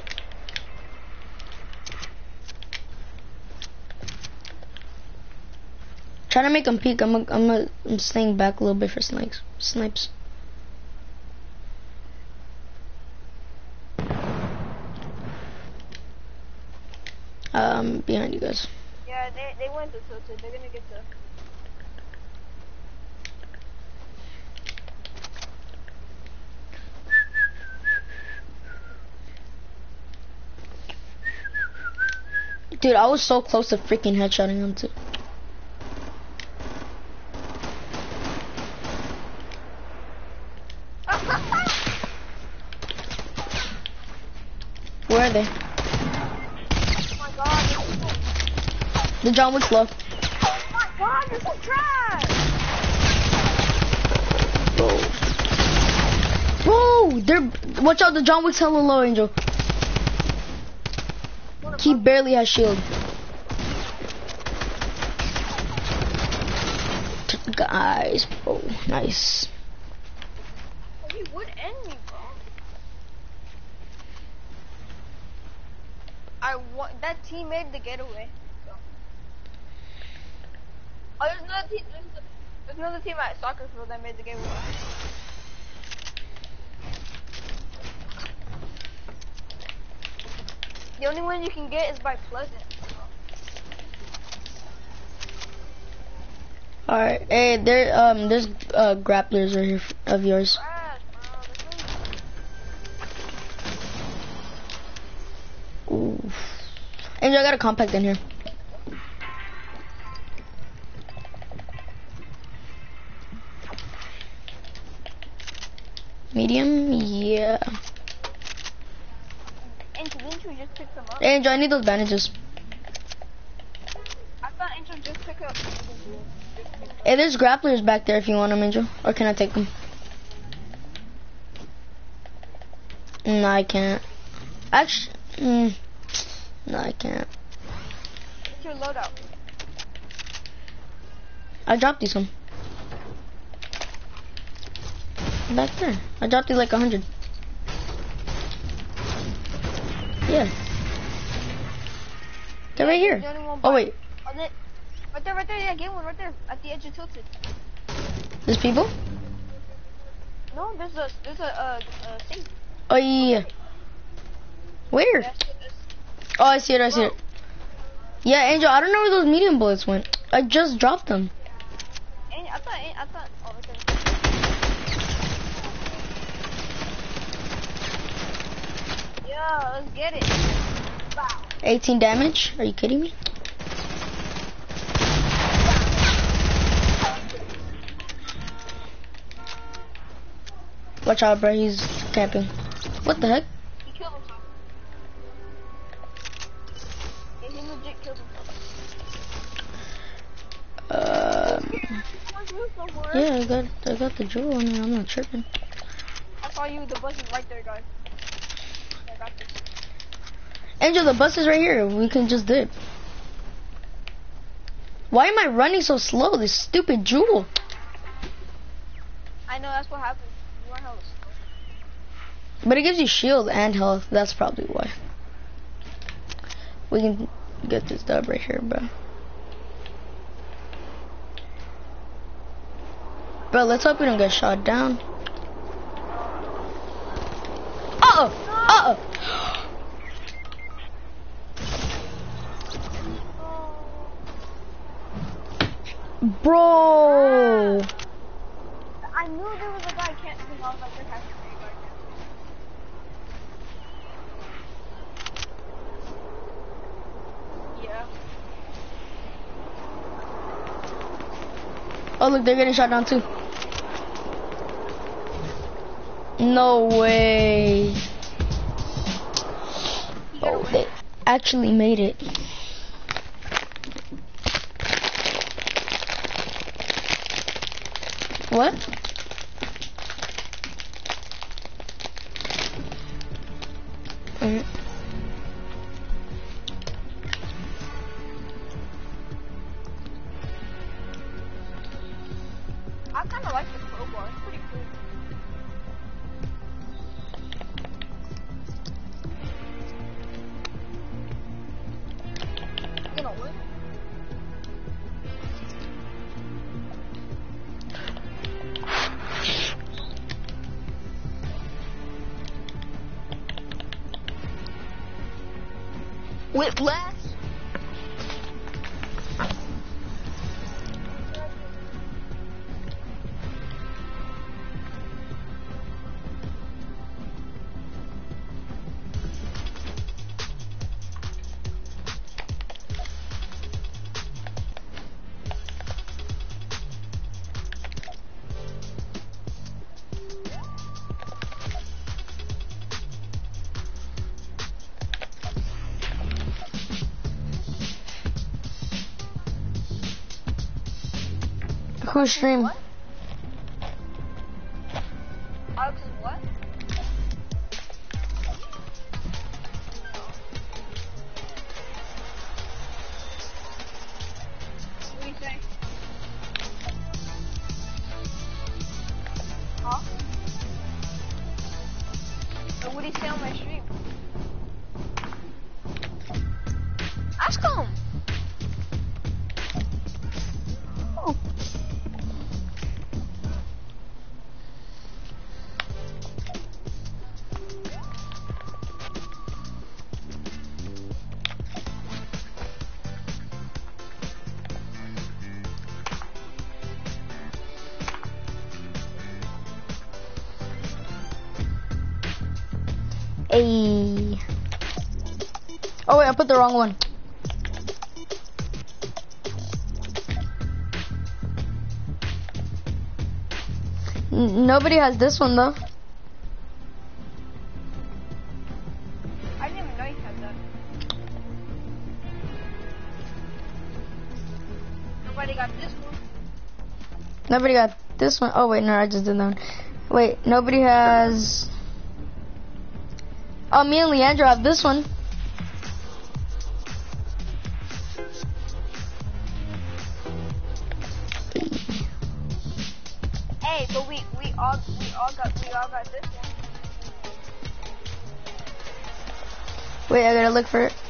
[SPEAKER 1] Try to make him peek. I'm staying back a little bit for snipes. Behind you guys.
[SPEAKER 2] Yeah, they went to tilted. They're gonna get the.
[SPEAKER 1] Dude, I was so close to freaking headshotting him too. Where are they?
[SPEAKER 2] Oh my god,
[SPEAKER 1] The John Wick's low.
[SPEAKER 2] oh my god, you're so trash!
[SPEAKER 1] Whoa! Watch out, the John Wick's hella low, Angel. He barely has shield. Guys, bro, nice.
[SPEAKER 2] He would end me, bro. That team made the getaway. So. Oh, there's another team at soccer field that made the getaway. The only one you can get is by Pleasant.
[SPEAKER 1] Alright, hey, there's grapplers right here of yours.
[SPEAKER 2] Trash, bro.
[SPEAKER 1] Ooh. Angel, I got a compact in here. Medium? Yeah.
[SPEAKER 2] Angel, didn't you just pick them up?
[SPEAKER 1] Angel, I need those bandages.
[SPEAKER 2] I thought Angel just picked up.
[SPEAKER 1] Hey, there's grapplers back there if you want them, Angel. Or can I take them? No, I can't. Actually, no, I can't.
[SPEAKER 2] What's your loadout?
[SPEAKER 1] I dropped you some. Back there. I dropped you like 100. Yeah. They're right here. Oh, wait.
[SPEAKER 2] Oh, right there, yeah, get one right there. At the edge of Tilted.
[SPEAKER 1] There's people?
[SPEAKER 2] No, there's a thing.
[SPEAKER 1] Oh, yeah. Where? Oh, I see it. Yeah, Angel, I don't know where those medium bullets went. I just dropped them.
[SPEAKER 2] I thought, oh, okay. Yeah, let's get it. Wow.
[SPEAKER 1] 18 damage? Are you kidding me? Watch out, bro. He's camping. What the heck?
[SPEAKER 2] He killed himself. Yeah, he legit killed himself. no more.
[SPEAKER 1] Yeah, I got the jewel. I mean, I'm not tripping.
[SPEAKER 2] I saw you. The bus is right there, guys. I got this.
[SPEAKER 1] Angel, the bus is right here. We can just dip. Why am I running so slow? This stupid jewel.
[SPEAKER 2] I know that's what happened. You are hella slow.
[SPEAKER 1] But it gives you shield and health. That's probably why. We can get this dub right here, bro. Bro, let's hope we don't get shot down. Uh-oh! Uh-oh! Bro!
[SPEAKER 2] I knew there was a guy camping. I was like, there has to be a guy camping. Yeah.
[SPEAKER 1] Oh, look, they're getting shot down too. No way. Oh, they actually made it. What?
[SPEAKER 2] I kind of like the crowbar. It's pretty cool. You know what? Whiplash.
[SPEAKER 1] Who's stream?
[SPEAKER 2] What? Alex is what? What do you say? Huh? Or what do you say on my stream? Ask him! Oh.
[SPEAKER 1] Ayy. Oh wait, I put the wrong one. Nobody has this one though.
[SPEAKER 2] I didn't even know you had that. Nobody got this one.
[SPEAKER 1] Nobody got this one. Oh wait, no, I just did that one. Wait, nobody has. Oh, me and Leandro have this one.
[SPEAKER 2] Hey, but we all got this one.
[SPEAKER 1] Wait, I gotta look for it.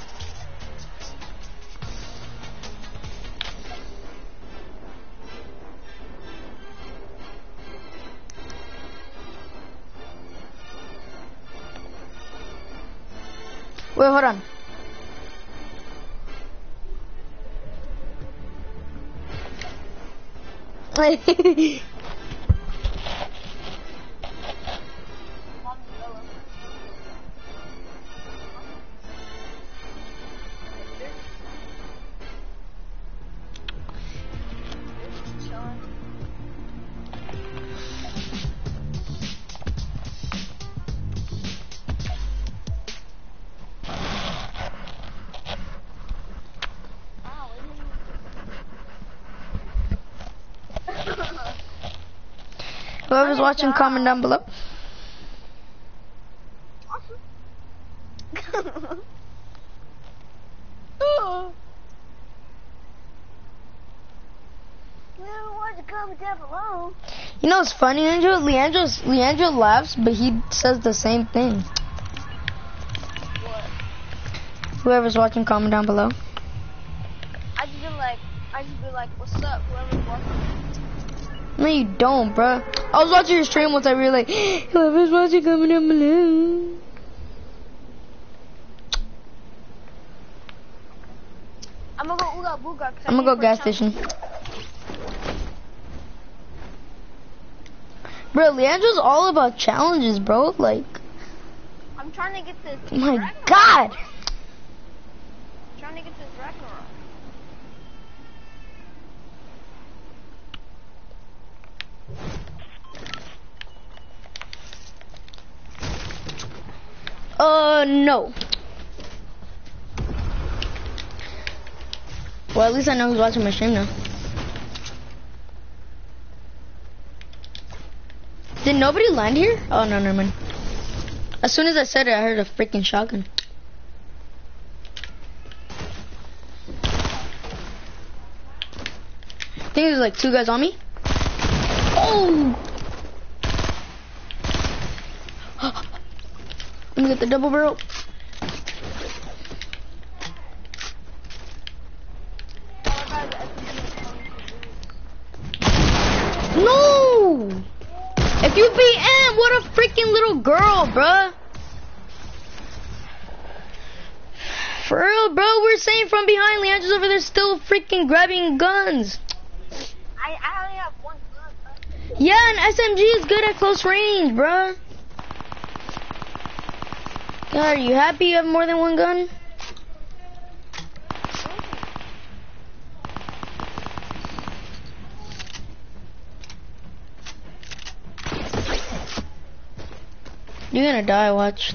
[SPEAKER 1] Wait, hold on. Whoever's watching, comment down below.
[SPEAKER 2] Oh. Comment down below.
[SPEAKER 1] You know what's funny, Angel? Leandro laughs, but he says the same thing.
[SPEAKER 2] What?
[SPEAKER 1] Whoever's watching, comment down below.
[SPEAKER 2] I just be like, what's up, whoever's watching?
[SPEAKER 1] No, you don't, bruh. I was watching your stream once. I really like, whoever's watching, comment down below.
[SPEAKER 2] I'm gonna go Ooga Booga.
[SPEAKER 1] I'm gonna go gas station. Bro, Leandro's all about challenges, bro. Like,
[SPEAKER 2] I'm trying to get this.
[SPEAKER 1] my
[SPEAKER 2] Ragnarok.
[SPEAKER 1] God.
[SPEAKER 2] I'm trying to get this Ragnarok.
[SPEAKER 1] No. Well, at least I know who's watching my stream now. Did nobody land here? Oh, no, never mind. As soon as I said it, I heard a freaking shotgun. I think there's like 2 guys on me. Oh! Let me get the double barrel. No! If you beat M, what a freaking little girl, bruh. For real, bro, we're saying from behind. Leandro's over there still freaking grabbing guns.
[SPEAKER 2] I only have one gun.
[SPEAKER 1] Yeah, and SMG is good at close range, bruh. God, are you happy you have more than one gun? You're gonna die, watch.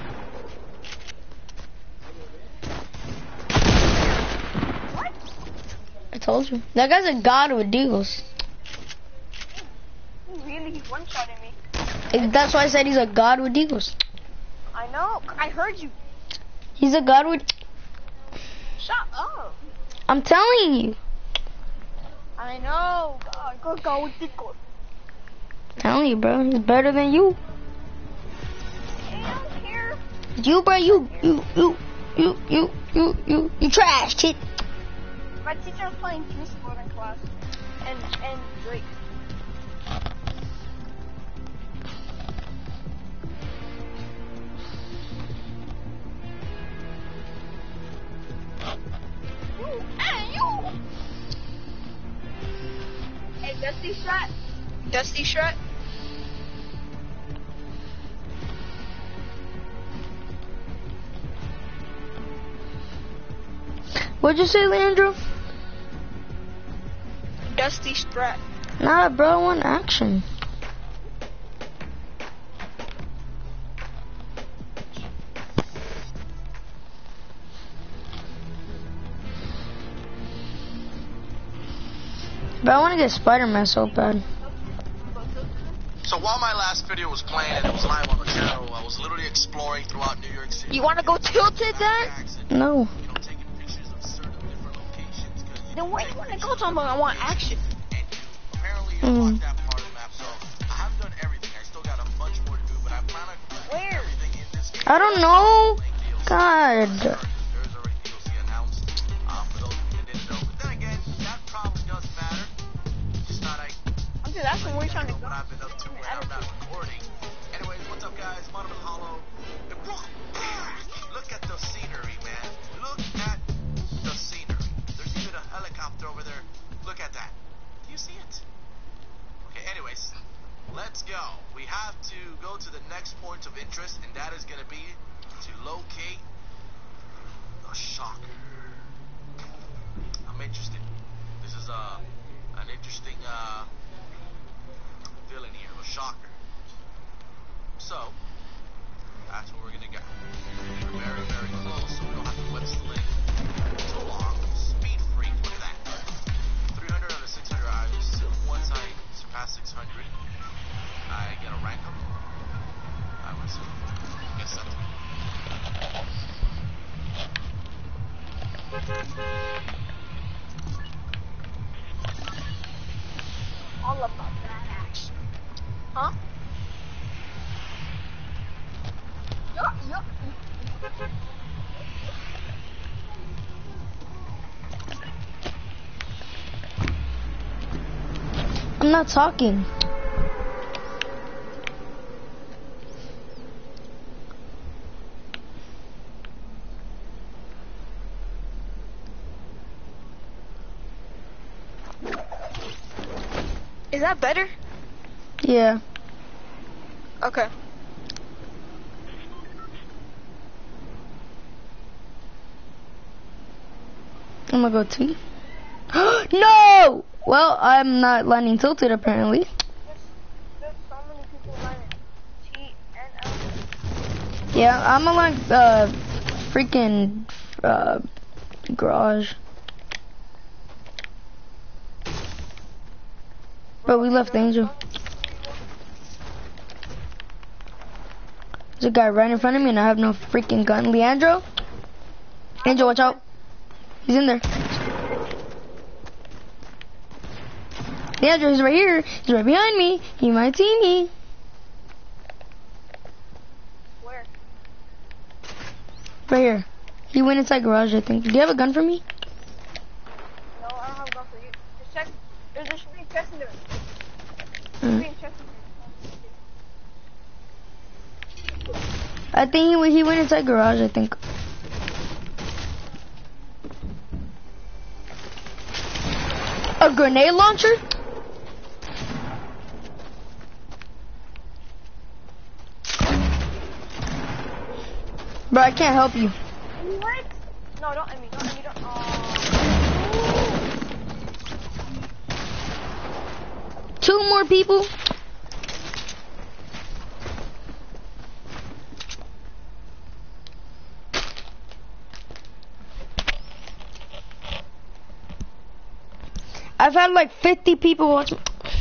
[SPEAKER 2] What?
[SPEAKER 1] I told you. That guy's a god with deagles.
[SPEAKER 2] Really? He's one-shotting me.
[SPEAKER 1] That's why I said he's a god with deagles.
[SPEAKER 2] I know. I heard you.
[SPEAKER 1] He's a god with...
[SPEAKER 2] Shut up.
[SPEAKER 1] I'm telling you.
[SPEAKER 2] I know. God, go with Tico.
[SPEAKER 1] Telling you, bro. He's better than you.
[SPEAKER 2] I don't care.
[SPEAKER 1] You, bro, you trash, kid.
[SPEAKER 2] My teacher was playing Juice WRLD in class. And Drake. Hey, you! Hey, Dusty shot. Dusty shot.
[SPEAKER 1] What'd you say, Leandro?
[SPEAKER 2] Dusty Strat.
[SPEAKER 1] Nah, bro, I want action. Bro, I want to get Spider-Man so bad.
[SPEAKER 3] So while my last video was playing and it was live on the channel, I was literally exploring throughout New York City.
[SPEAKER 2] You want to go tilted then?
[SPEAKER 1] No.
[SPEAKER 3] You know, taking pictures of certain different locations.
[SPEAKER 2] Then where you want to go, Tom? I want action.
[SPEAKER 3] And apparently you unlocked that part of the map, so I haven't done everything. I still got a bunch more to do, but I plan on doing
[SPEAKER 2] Where?
[SPEAKER 3] everything in this game.
[SPEAKER 1] I don't know. God.
[SPEAKER 3] There's already DLC announced for those who didn't know. But then again, that probably doesn't matter. Just thought I
[SPEAKER 2] Dude, that's where we're trying to go.
[SPEAKER 3] what I've been up to when I'm not recording. Anyways, what's up, guys? Monoman Hollow. Look at the scenery, man. Look at the scenery. There's even a helicopter over there. Look at that. Do you see it? Okay, anyways, let's go. We have to go to the next point of interest, and that is going to be to locate the shocker. I'm interested. This is an interesting villain here, a shocker. So, that's where we're gonna go. We're very, very close, so we don't have to web sling too long. Speed freak, look at that. 300 out of 600 items. Once I surpass 600,
[SPEAKER 2] all about that action. Huh? Yup.
[SPEAKER 1] I'm not talking.
[SPEAKER 2] Is that better?
[SPEAKER 1] Yeah.
[SPEAKER 2] Okay.
[SPEAKER 1] I'm gonna go T. No! Well, I'm not landing tilted apparently.
[SPEAKER 2] There's so many people running T and L.
[SPEAKER 1] Yeah, I'm gonna like freaking garage. But we left Angel. There's a guy right in front of me and I have no freaking gun. Leandro? Angel, watch out. He's in there. Leandro, he's right here. He's right behind me. He might see me.
[SPEAKER 2] Where?
[SPEAKER 1] Right here. He went inside garage, I think. Do you have a gun for me?
[SPEAKER 2] No, I don't have a gun for you. Just check. There should be a chest in there.
[SPEAKER 1] I think he went inside garage, I think. A grenade launcher? Bro, I can't help you.
[SPEAKER 2] What? No, don't end me. Don't end me. Don't.
[SPEAKER 1] Two more people? I've had like 50 people watch me.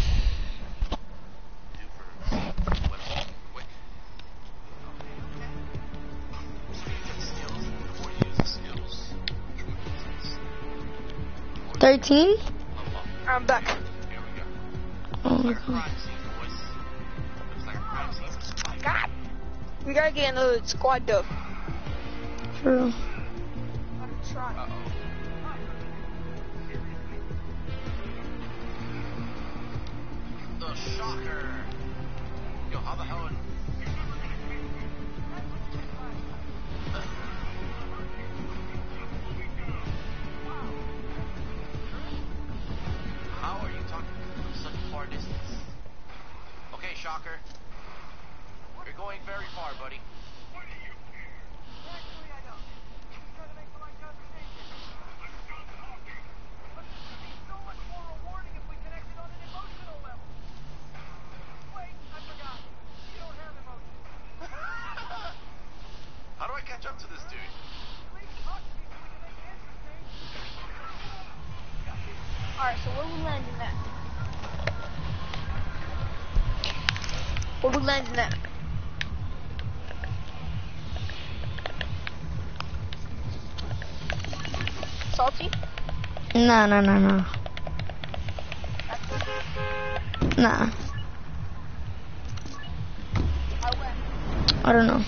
[SPEAKER 2] I'm back.
[SPEAKER 1] Oh my god.
[SPEAKER 2] God. We gotta get another squad though.
[SPEAKER 1] For real.
[SPEAKER 2] Try.
[SPEAKER 3] The shocker. Yo, how the hell? How are you talking from such far distance? Okay, shocker. You're going very far, buddy.
[SPEAKER 4] Actually, I don't. I'm trying to make polite conversation. I'm done talking. But this would be so much more rewarding if we connected on an emotional level. Wait, I forgot. You don't have emotions.
[SPEAKER 3] How do I catch up to this dude?
[SPEAKER 4] At least talk to me so we can make it interesting.
[SPEAKER 2] Alright, so where we landing at? Where we landing at? Salty?
[SPEAKER 1] Nah. Nah.
[SPEAKER 2] I went.
[SPEAKER 1] I don't know.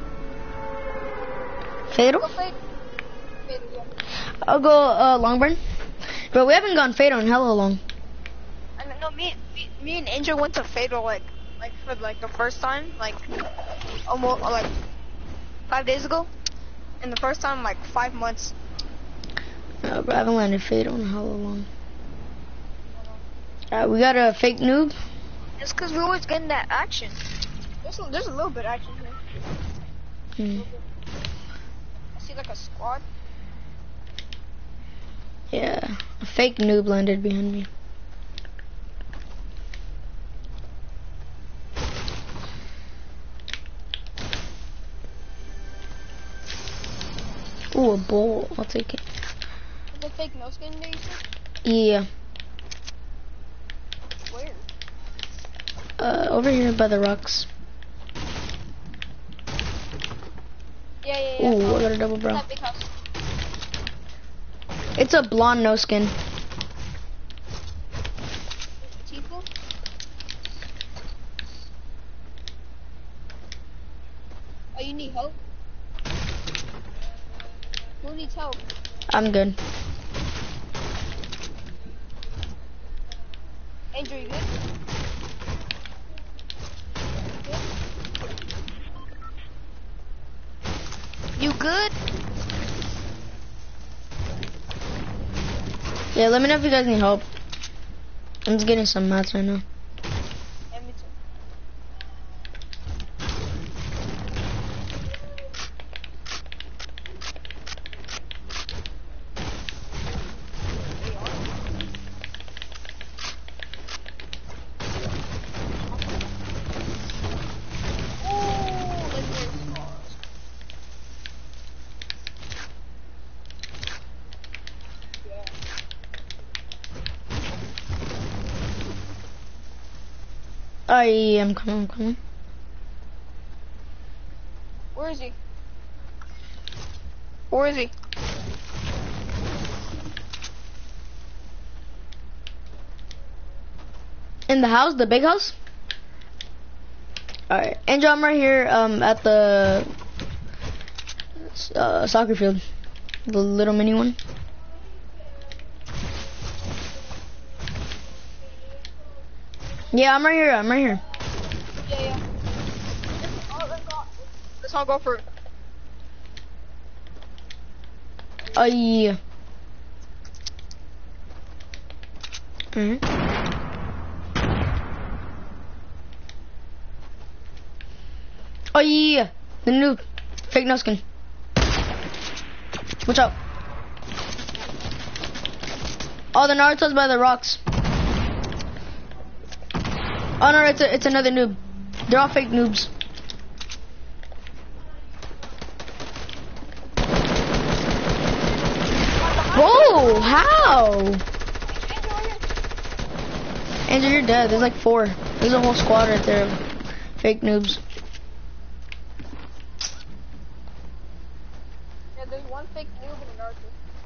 [SPEAKER 1] Fatal?
[SPEAKER 2] Go fade. Fade, yeah.
[SPEAKER 1] I'll go Longburn. But we haven't gone Fatal in hella long.
[SPEAKER 2] I mean, no, me and Angel went to Fatal like for like the first time, like almost like 5 days ago, and the first time like 5 months.
[SPEAKER 1] No, but I haven't landed Fatal in hella long. Alright, we got a fake noob.
[SPEAKER 2] It's because we're always getting that action. There's a little bit of action here. I see like a squad.
[SPEAKER 1] Yeah, a fake noob landed behind me. Ooh, a bowl. I'll take it.
[SPEAKER 2] Is it fake no skin that you said?
[SPEAKER 1] Yeah.
[SPEAKER 2] Where?
[SPEAKER 1] Over here by the rocks.
[SPEAKER 2] Yeah.
[SPEAKER 1] Ooh, I got a double bro.
[SPEAKER 2] That big house.
[SPEAKER 1] It's a blonde no skin.
[SPEAKER 2] Tifu? Oh, you need help? Who needs help?
[SPEAKER 1] I'm good.
[SPEAKER 2] Andrew, you good? You good?
[SPEAKER 1] Yeah, let me know if you guys need help. I'm just getting some mats right now.
[SPEAKER 2] Yeah, me too. Oh, legendary scars. Yeah.
[SPEAKER 1] I am coming, I'm coming.
[SPEAKER 2] Where is he? Where is he?
[SPEAKER 1] In the house, the big house? Alright, Angel, I'm right here at the soccer field. The little mini one. Yeah, I'm right here, I'm right here.
[SPEAKER 2] Yeah, yeah. Let's all go for it.
[SPEAKER 1] Yeah. Alright. Oh yeah, the noob. Fake no skin. Watch out. Oh, the Naruto's by the rocks. Oh no, it's another noob. They're all fake noobs. Whoa, how? Andrew, you're dead. There's like 4. There's a whole squad right there of fake noobs.
[SPEAKER 2] Yeah, there's one fake noob in Naruto.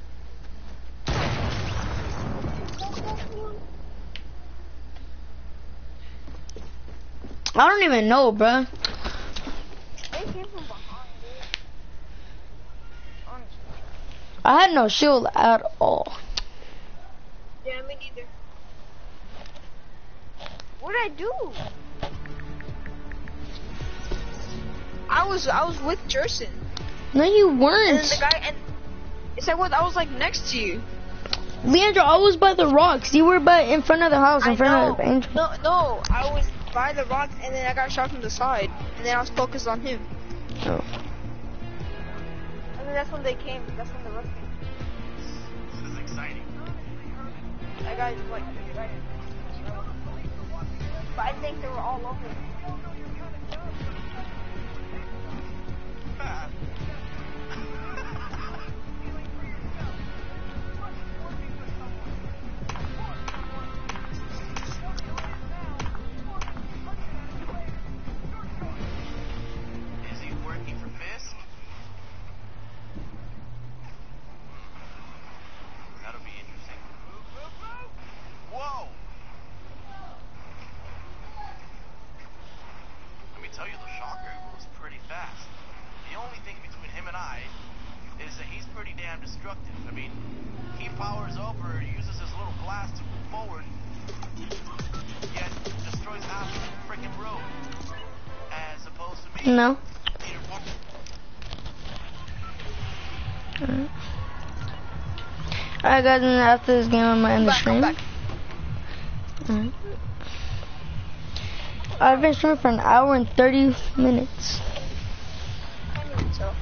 [SPEAKER 1] I don't even know, bruh.
[SPEAKER 2] They came from behind, dude. Honestly.
[SPEAKER 1] I had no shield at all.
[SPEAKER 2] Yeah, me neither. What did I do? I was with Jerson.
[SPEAKER 1] No, you
[SPEAKER 2] And then
[SPEAKER 1] weren't.
[SPEAKER 2] the guy, and it's like what? I was like next to you.
[SPEAKER 1] Leandro, I was by the rocks. You were in front of the house, in
[SPEAKER 2] I
[SPEAKER 1] front
[SPEAKER 2] know.
[SPEAKER 1] of Angel.
[SPEAKER 2] No, I was by the rock, and then I got shot from the side, and then I was focused on him.
[SPEAKER 1] Oh.
[SPEAKER 2] And then that's when they came. That's when the rest came.
[SPEAKER 3] This is exciting.
[SPEAKER 2] That guy just like, right. But I think they were all over.
[SPEAKER 3] Ah. Is he working for Fisk? That'll be interesting. Whoa! Let me tell you, the Shocker moves pretty fast. The only thing between him and I is that he's pretty damn destructive. I mean, he powers over, uses his little blast to move forward, yet destroys half the freaking road. As opposed to me.
[SPEAKER 1] No.
[SPEAKER 3] Peter Parker.
[SPEAKER 1] Alright, guys, and after this game, I'm gonna end the stream.
[SPEAKER 2] Back.
[SPEAKER 1] Alright. I've been streaming for an hour and 30 minutes.
[SPEAKER 2] I knew so.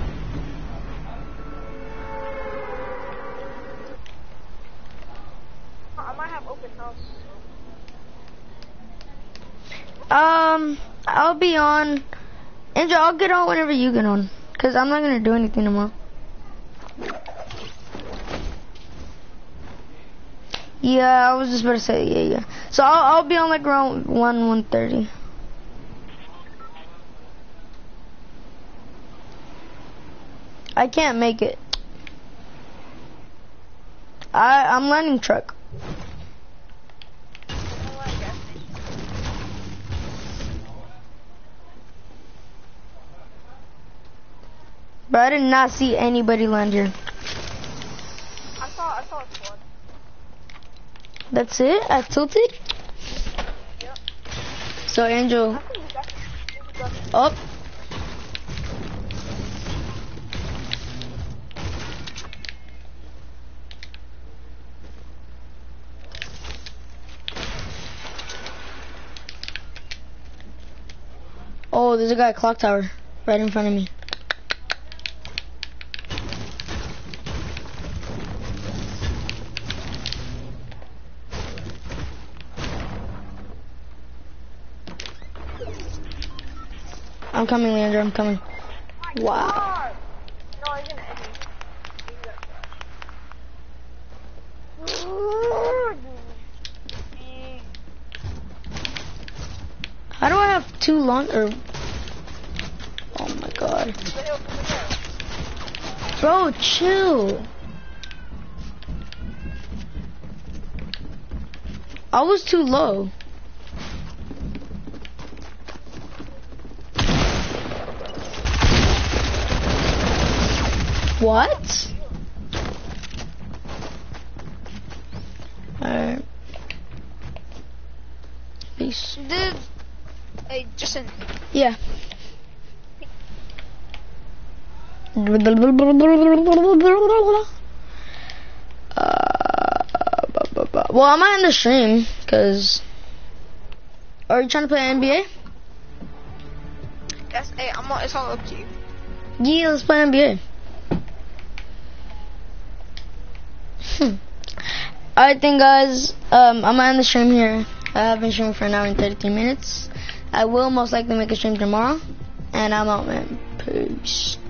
[SPEAKER 2] I might have open house.
[SPEAKER 1] I'll be on. Angel, I'll get on whenever you get on. Cause I'm not gonna do anything tomorrow. Yeah, I was just about to say, yeah. So I'll be on like around 1:30. I can't make it. I'm learning truck. Bro, I did not see anybody land here.
[SPEAKER 2] I saw a squad.
[SPEAKER 1] That's it? I tilted?
[SPEAKER 2] Yep.
[SPEAKER 1] So, Angel,
[SPEAKER 2] I think we got
[SPEAKER 1] up. Oh, there's a guy at clock tower right in front of me. I'm coming, Leandro, I'm coming. Wow.
[SPEAKER 2] No, he's gonna end me.
[SPEAKER 1] How do I have two long or? Oh my god. Bro, chill. I was too low. What? Alright. Peace.
[SPEAKER 2] Dude, hey, Justin.
[SPEAKER 1] Yeah. Well, I'm not in the stream, cause. Are you trying to play NBA?
[SPEAKER 2] That's, hey, it's all up to you.
[SPEAKER 1] Yeah, let's play NBA. Alright then, guys, I'm gonna end the stream here. I have been streaming for an hour and 33 minutes. I will most likely make a stream tomorrow. And I'm out, man. Peace.